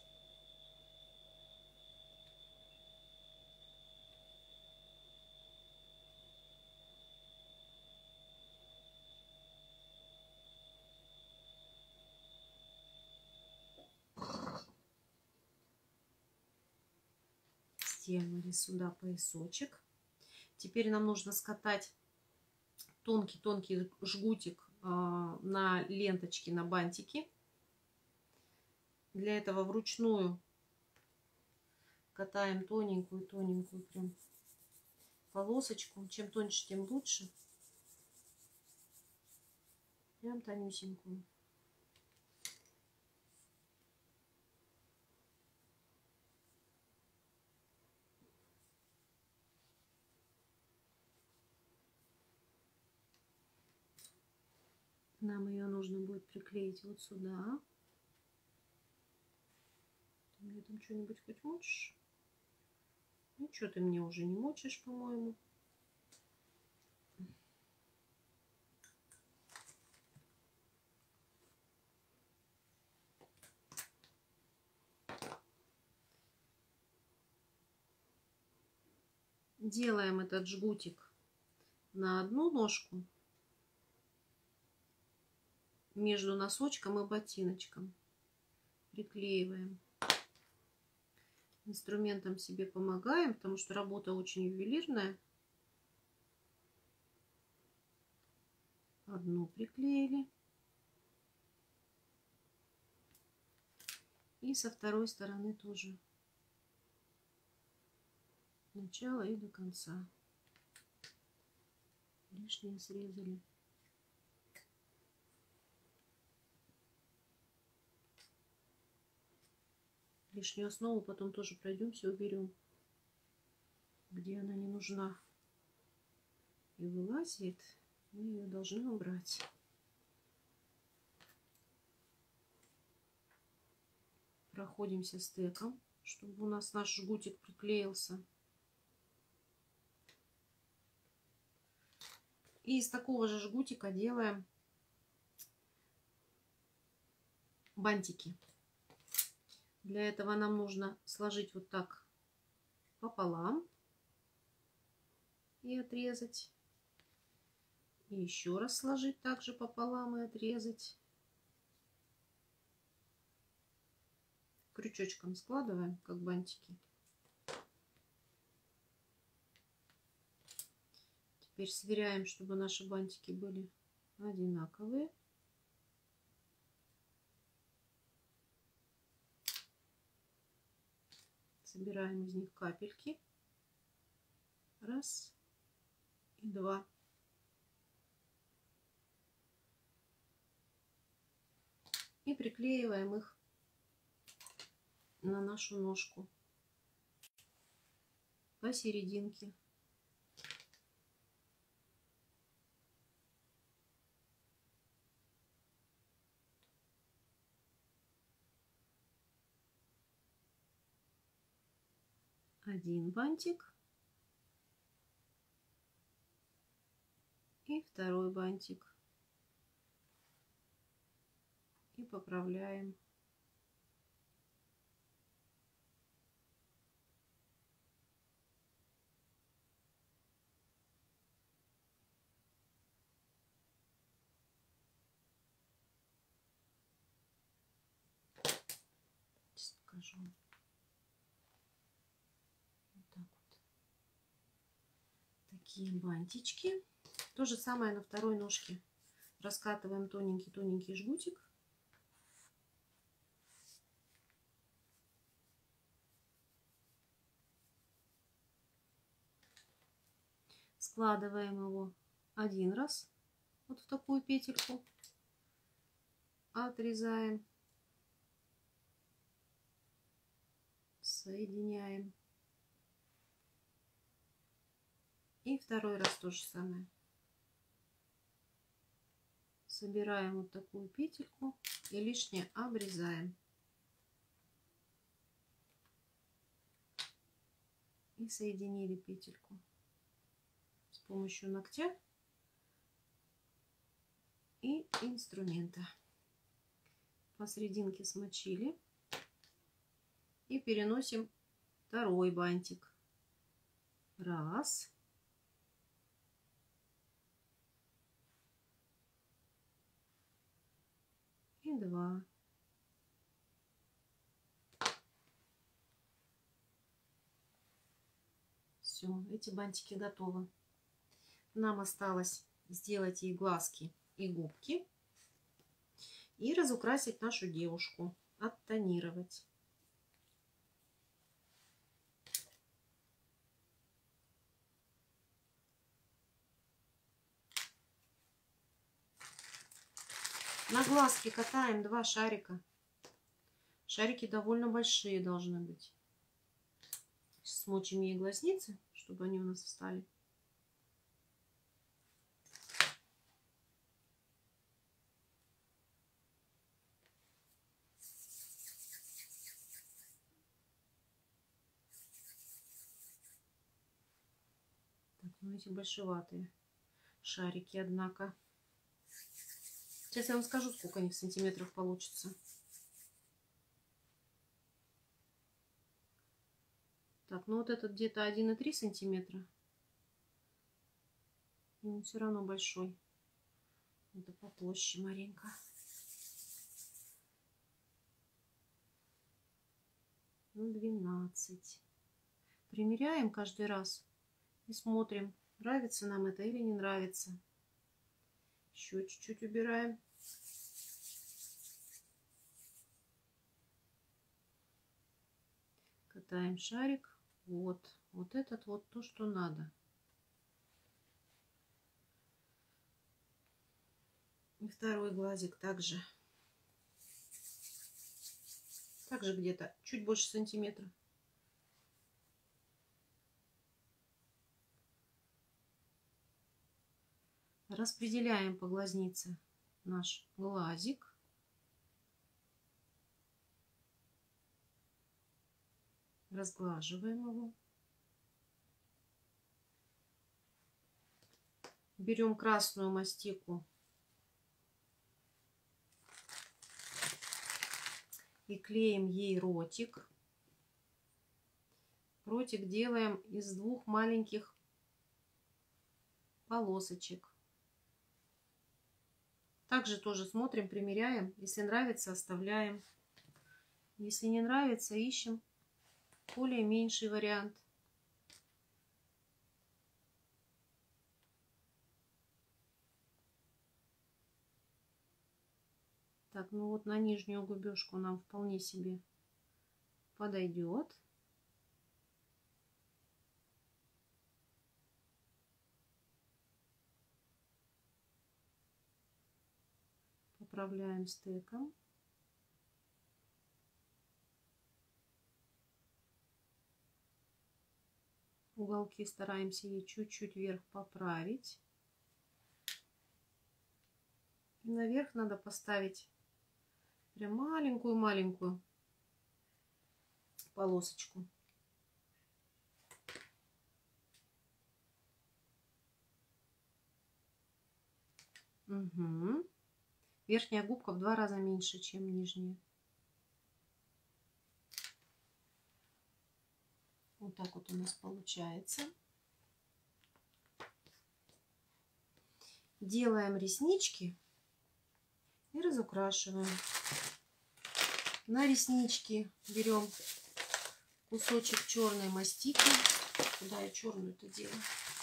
Сделали сюда поясочек. Теперь нам нужно скатать тонкий-тонкий жгутик на ленточки, на бантики. Для этого вручную катаем тоненькую-тоненькую прям полосочку. Чем тоньше, тем лучше. Прям тонюсенькую. Нам ее нужно будет приклеить вот сюда. Ты мне там что-нибудь хоть мочишь? Ничего ты мне уже не мочишь, по-моему. Делаем этот жгутик на одну ножку между носочком и ботиночком. Приклеиваем. Инструментом себе помогаем, потому что работа очень ювелирная. Одну приклеили. И со второй стороны тоже. Начало и до конца. Лишнее срезали. Лишнюю основу потом тоже пройдемся, уберем, где она не нужна и вылазит, мы ее должны убрать. проходимся стеком, чтобы у нас наш жгутик приклеился. И из такого же жгутика делаем бантики. Для этого нам нужно сложить вот так пополам и отрезать. И еще раз сложить также пополам и отрезать. Крючочком складываем, как бантики. Теперь сверяем, чтобы наши бантики были одинаковые. Собираем из них капельки. Раз и два. И приклеиваем их на нашу ножку посерединке. Один бантик и второй бантик. И поправляем. Сейчас покажу. Вот так вот. Такие бантички. То же самое на второй ножке. Раскатываем тоненький-тоненький жгутик. Складываем его один раз вот в такую петельку. Отрезаем. Соединяем. И второй раз то же самое. Собираем вот такую петельку и лишнее обрезаем. И соединили петельку с помощью ногтя и инструмента. Посерединке смочили. И переносим второй бантик. Раз. И два. Все, эти бантики готовы. Нам осталось сделать ей глазки и губки. И разукрасить нашу девушку. Оттонировать. На глазки катаем два шарика. Шарики довольно большие должны быть. Смочим ей глазницы, чтобы они у нас встали. Так, ну эти большеватые шарики, однако. Сейчас я вам скажу, сколько они в сантиметрах получится. Так, ну вот этот где-то один и три сантиметра. Но он все равно большой. Это поплоще маленько. Ну, двенадцать. Примеряем каждый раз и смотрим, нравится нам это или не нравится. Еще чуть-чуть убираем. Катаем шарик. Вот. Вот этот вот то, что надо. И второй глазик также. Также где-то чуть больше сантиметра. Распределяем по глазнице наш глазик. Разглаживаем его. Берем красную мастику и клеим ей ротик. Ротик делаем из двух маленьких полосочек. Также тоже смотрим, примеряем. Если нравится, оставляем. Если не нравится, ищем более меньший вариант. Так, ну вот на нижнюю губежку нам вполне себе подойдет. Поправляем стеком. Уголки стараемся ей чуть-чуть вверх поправить. И наверх надо поставить прям маленькую-маленькую полосочку. Угу. Верхняя губка в два раза меньше, чем нижняя. Вот так вот у нас получается. Делаем реснички и разукрашиваем. На реснички берем кусочек черной мастики. Куда я черную-то делаю?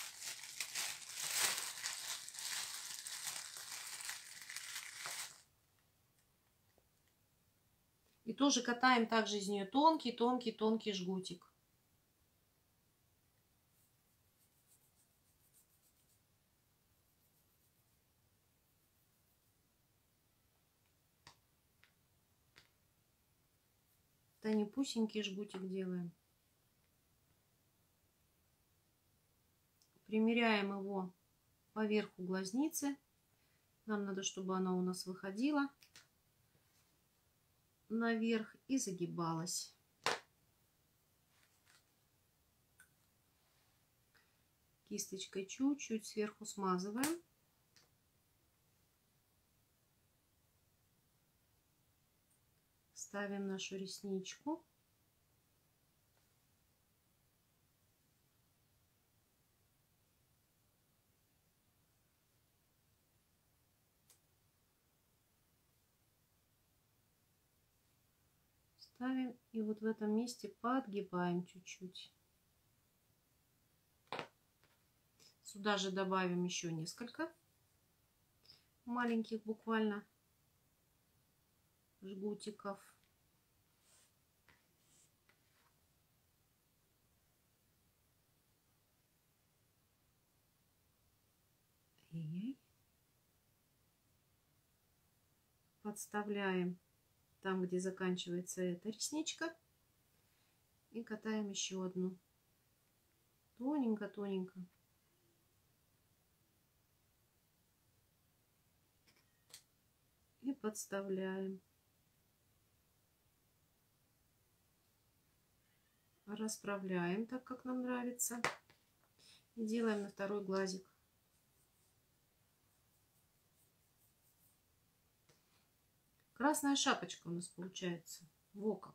И тоже катаем также из нее тонкий-тонкий-тонкий жгутик. Тонюсенький жгутик делаем. Примеряем его по верху глазницы. Нам надо, чтобы она у нас выходила наверх и загибалась. Кисточкой чуть-чуть сверху смазываем. Ставим нашу ресничку. Ставим и вот в этом месте подгибаем чуть-чуть. Сюда же добавим еще несколько маленьких буквально жгутиков. И подставляем там, где заканчивается эта ресничка, и катаем еще одну тоненько-тоненько. И подставляем. Расправляем так, как нам нравится. И делаем на второй глазик. Красная шапочка у нас получается. Во как.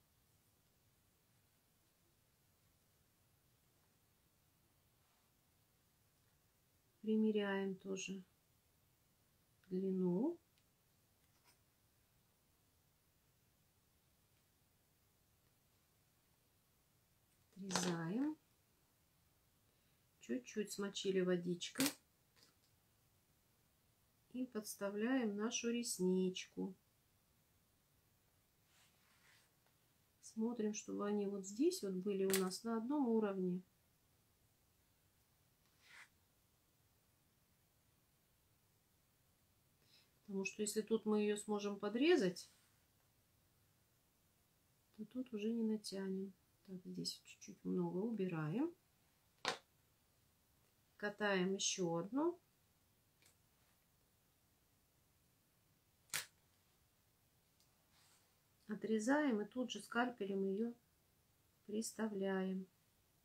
Примеряем тоже длину. Отрезаем. Чуть-чуть смочили водичкой. И подставляем нашу ресничку. Смотрим, чтобы они вот здесь вот были у нас на одном уровне. Потому что если тут мы ее сможем подрезать, то тут уже не натянем. Так, здесь чуть-чуть много убираем. Катаем еще одну. Отрезаем и тут же скальпелем ее приставляем.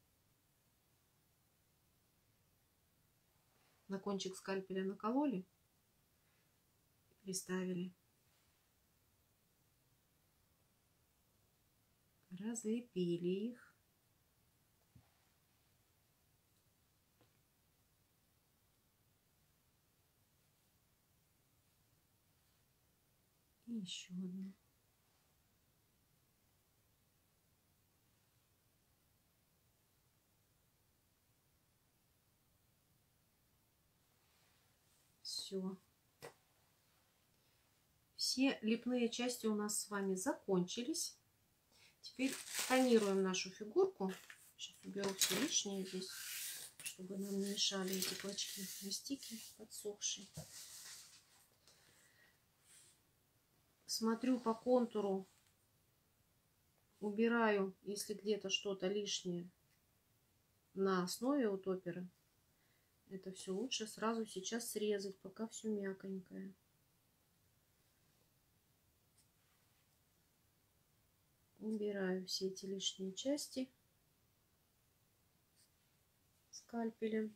На кончик скальпеля накололи, приставили. Разлепили их. И еще одну. Все. Все лепные части у нас с вами закончились. Теперь тонируем нашу фигурку. Сейчас уберу все лишнее здесь, чтобы нам не мешали эти клочки листики подсохшие. Смотрю по контуру, убираю, если где-то что-то лишнее на основе у топпера. Это все лучше сразу сейчас срезать, пока все мяконькое. Убираю все эти лишние части скальпелем.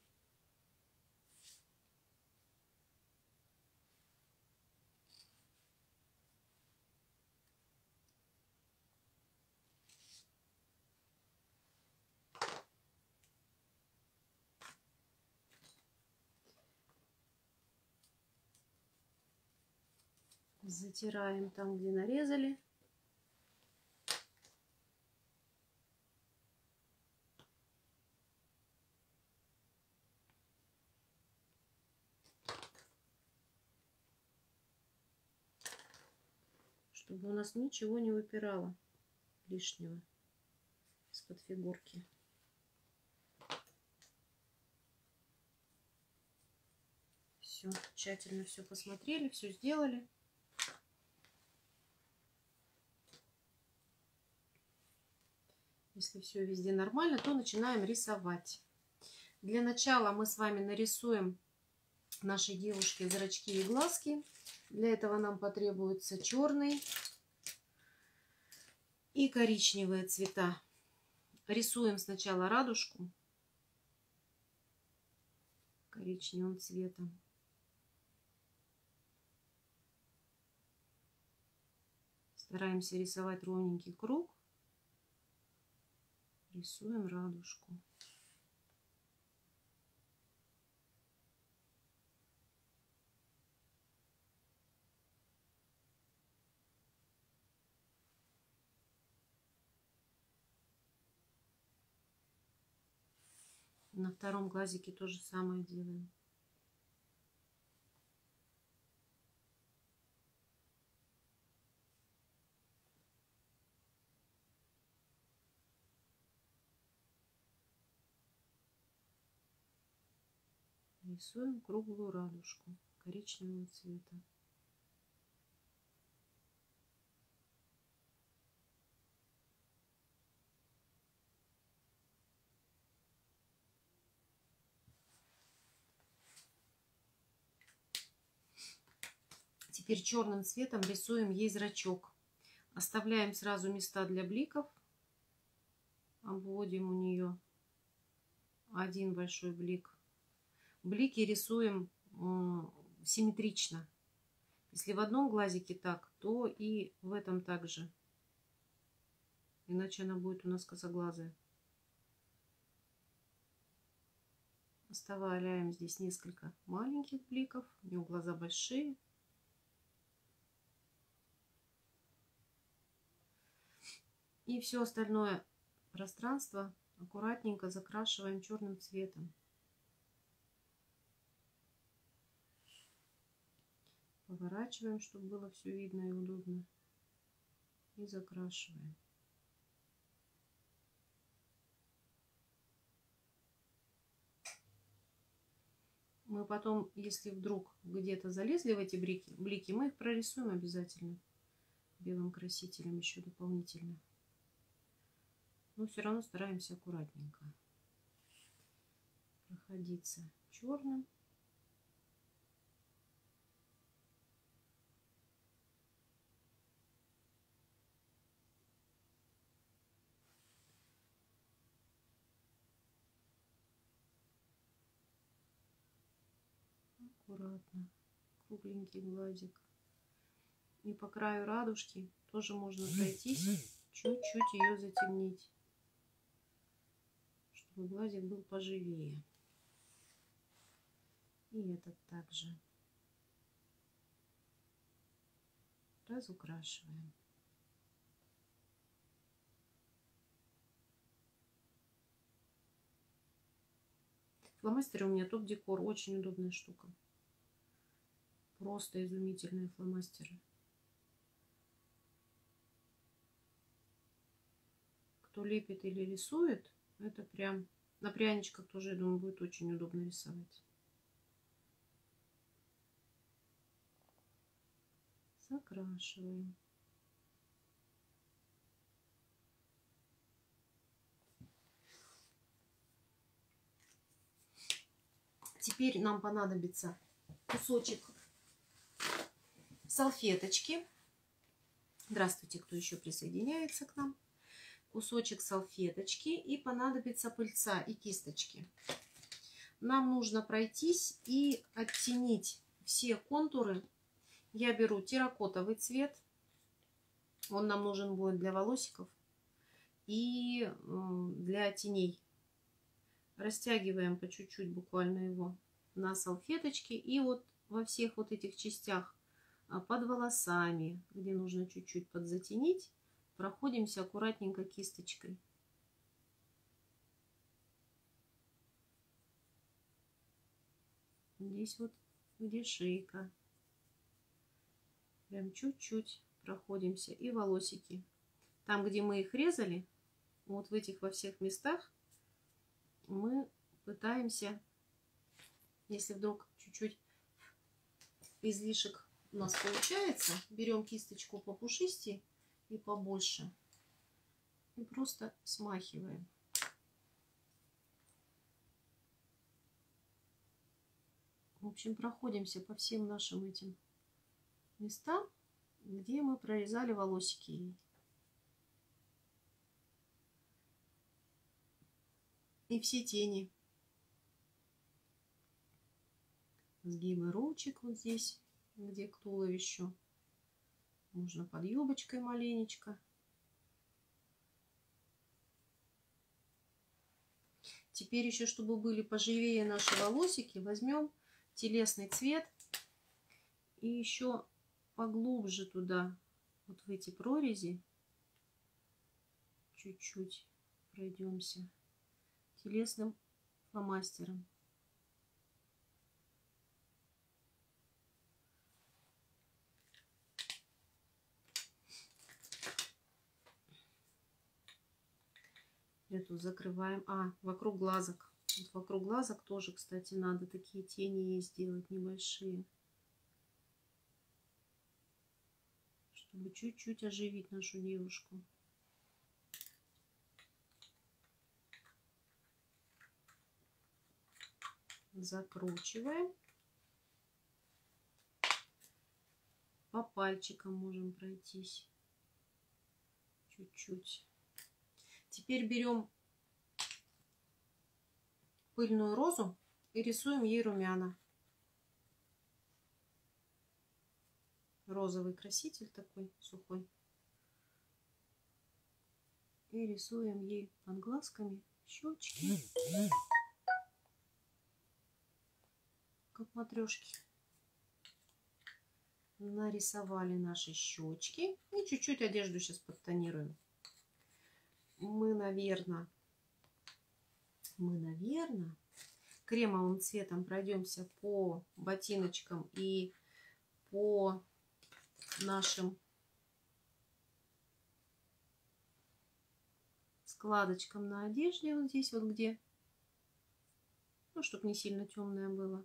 Затираем там, где нарезали. Чтобы у нас ничего не выпирало лишнего из-под фигурки. Все, тщательно все посмотрели, все сделали. Если все везде нормально, то начинаем рисовать. Для начала мы с вами нарисуем нашей девушке зрачки и глазки. Для этого нам потребуется черный и коричневые цвета. Рисуем сначала радужку коричневым цветом. Стараемся рисовать ровненький круг. Рисуем радужку. На втором глазике то же самое делаем. Рисуем круглую радужку коричневого цвета. Теперь черным цветом рисуем ей зрачок. Оставляем сразу места для бликов. Обводим у нее один большой блик. Блики рисуем э, симметрично. Если в одном глазике так, то и в этом также. Иначе она будет у нас косоглазая. Оставляем здесь несколько маленьких бликов. У нее глаза большие. И все остальное пространство аккуратненько закрашиваем черным цветом. Поворачиваем, чтобы было все видно и удобно. И закрашиваем. Мы потом, если вдруг где-то залезли в эти блики, блики, мы их прорисуем обязательно белым красителем еще дополнительно. Но все равно стараемся аккуратненько проходиться черным. аккуратно. Кругленький глазик. И по краю радужки тоже можно пройтись, чуть-чуть ее затемнить, чтобы глазик был поживее. И этот также разукрашиваем. Фломастеры у меня Топ Декор. Очень удобная штука. Просто изумительные фломастеры. Кто лепит или рисует, это прям на пряничках тоже, я думаю, будет очень удобно рисовать. Закрашиваем. Теперь нам понадобится кусочек салфеточки. Здравствуйте, кто еще присоединяется к нам. Кусочек салфеточки и понадобится пыльца и кисточки. Нам нужно пройтись и оттенить все контуры. Я беру терракотовый цвет. Он нам нужен будет для волосиков и для теней. Растягиваем по чуть-чуть буквально его на салфеточке. И вот во всех вот этих частях под волосами, где нужно чуть-чуть подзатенить, проходимся аккуратненько кисточкой. Здесь вот, где шейка. Прям чуть-чуть проходимся. И волосики. Там, где мы их резали, вот в этих во всех местах, мы пытаемся, если вдруг чуть-чуть излишек у нас получается, берем кисточку попушистее и побольше. И просто смахиваем. В общем, проходимся по всем нашим этим местам, где мы прорезали волосики. И все тени. Сгибы ручек вот здесь, где к туловищу. Можно под юбочкой маленечко. Теперь еще, чтобы были поживее наши волосики, возьмем телесный цвет и еще поглубже туда, вот в эти прорези, чуть-чуть пройдемся телесным фломастером. Эту закрываем. А, вокруг глазок. Вот вокруг глазок тоже, кстати, надо такие тени ей сделать небольшие. Чтобы чуть-чуть оживить нашу девушку. Закручиваем. По пальчикам можем пройтись. Чуть-чуть. Теперь берем пыльную розу и рисуем ей румяна. Розовый краситель такой сухой. И рисуем ей под глазками щечки. Как матрешки. Нарисовали наши щечки. И чуть-чуть одежду сейчас подтонируем. Мы, наверное, мы, наверное, кремовым цветом пройдемся по ботиночкам и по нашим складочкам на одежде. Вот здесь вот где. Ну, чтобы не сильно темное было.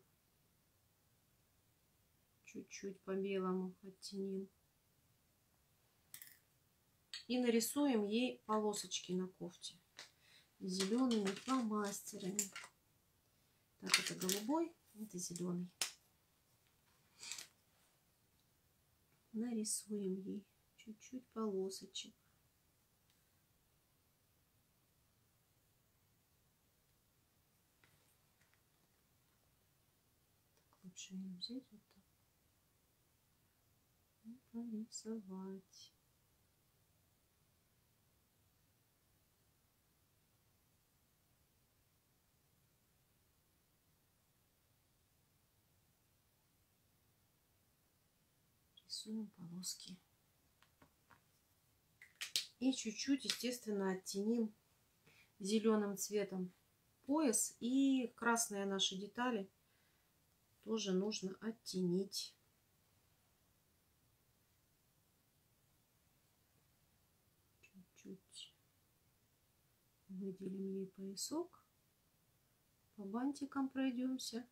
Чуть-чуть по белому оттеним. И нарисуем ей полосочки на кофте зелеными фломастерами. Так, это голубой, это зеленый. Нарисуем ей чуть-чуть полосочек. лучше ее взять вот так и порисовать. Рисуем полоски. И чуть-чуть, естественно, оттеним зеленым цветом пояс. И красные наши детали тоже нужно оттенить. Чуть-чуть выделим ей поясок. По бантикам пройдемся.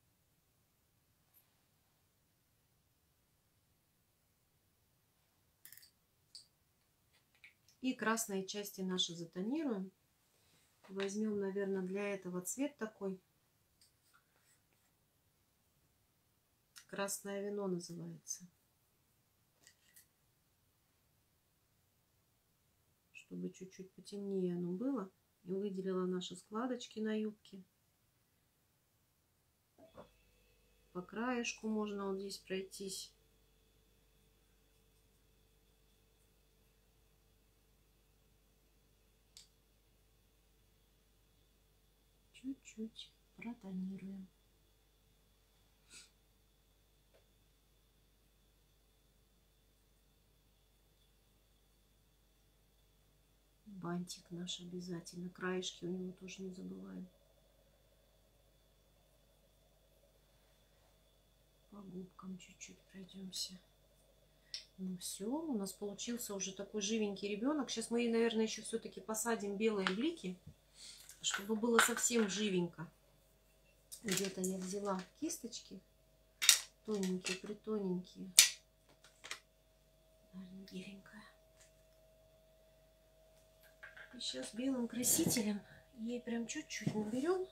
И красные части наши затонируем. Возьмем, наверное, для этого цвет такой. Красное вино называется. Чтобы чуть-чуть потемнее оно было. И выделила наши складочки на юбке. По краешку можно вот здесь пройтись. Чуть-чуть протонируем. Бантик наш обязательно. Краешки у него тоже не забываем. По губкам чуть-чуть пройдемся. Ну все, у нас получился уже такой живенький ребенок. Сейчас мы, наверное, еще все-таки посадим белые блики, чтобы было совсем живенько. Где-то я взяла кисточки тоненькие, притоненькие. Беленькая. И сейчас белым красителем ей прям чуть-чуть наберем.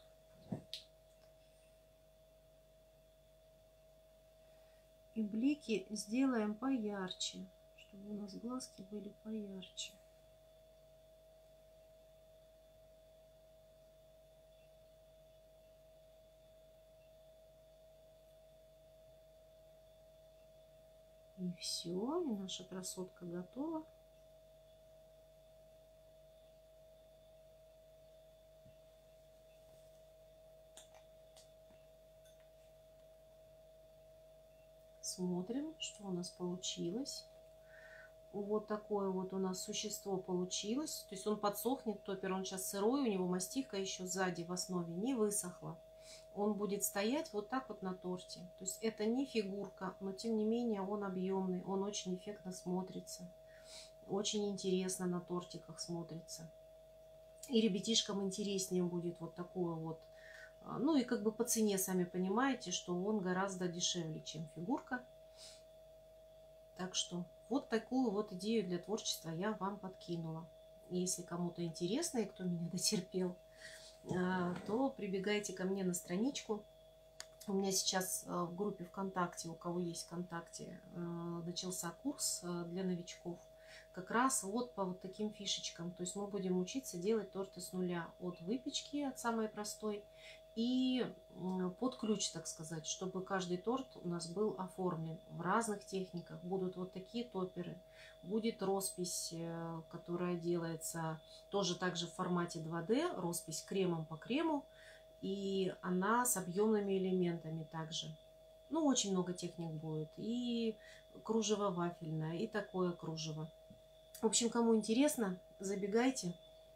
И блики сделаем поярче, чтобы у нас глазки были поярче. И все, и наша красотка готова. Смотрим, что у нас получилось. Вот такое вот у нас существо получилось. То есть он подсохнет, топер, он сейчас сырой, у него мастика еще сзади в основе не высохла. Он будет стоять вот так вот на торте. То есть это не фигурка, но тем не менее он объемный, он очень эффектно смотрится. Очень интересно на тортиках смотрится. И ребятишкам интереснее будет вот такое вот. Ну и как бы по цене, сами понимаете, что он гораздо дешевле, чем фигурка. Так что вот такую вот идею для творчества я вам подкинула. Если кому-то интересно и кто меня дотерпел, то прибегайте ко мне на страничку. У меня сейчас в группе ВКонтакте, у кого есть ВКонтакте, начался курс для новичков. Как раз вот по вот таким фишечкам. То есть мы будем учиться делать торты с нуля. От выпечки, от самой простой, и под ключ, так сказать, чтобы каждый торт у нас был оформлен в разных техниках. Будут вот такие топеры. Будет роспись, которая делается тоже также в формате два дэ. Роспись кремом по крему. И она с объемными элементами также. Ну, очень много техник будет. И кружево вафельное, и такое кружево. В общем, кому интересно, забегайте.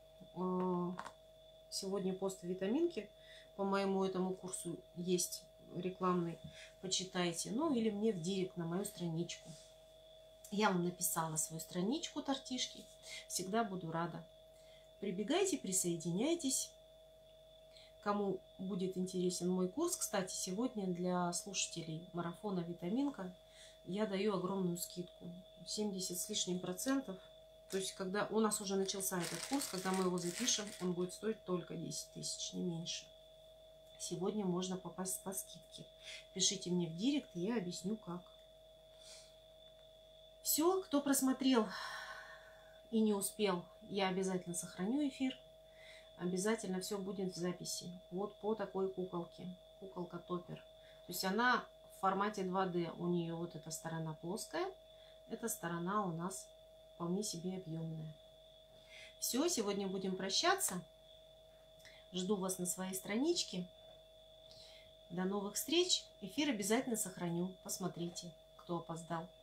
Сегодня пост витаминки по моему этому курсу есть рекламный. Почитайте. Ну, или мне в директ на мою страничку. Я вам написала свою страничку тортишки. Всегда буду рада. Прибегайте, присоединяйтесь. Кому будет интересен мой курс, кстати, сегодня для слушателей марафона «Витаминка» я даю огромную скидку. семьдесят с лишним процентов. То есть, когда у нас уже начался этот курс, когда мы его запишем, он будет стоить только десять тысяч, не меньше. Сегодня можно попасть по скидке. Пишите мне в директ, и я объясню, как. Все, кто просмотрел и не успел, я обязательно сохраню эфир. Обязательно все будет в записи. Вот по такой куколке. Куколка топер. есть она в формате два дэ. У нее вот эта сторона плоская, эта сторона у нас вполне себе объемная. Все, сегодня будем прощаться. Жду вас на своей страничке. До новых встреч. Эфир обязательно сохраню. Посмотрите, кто опоздал.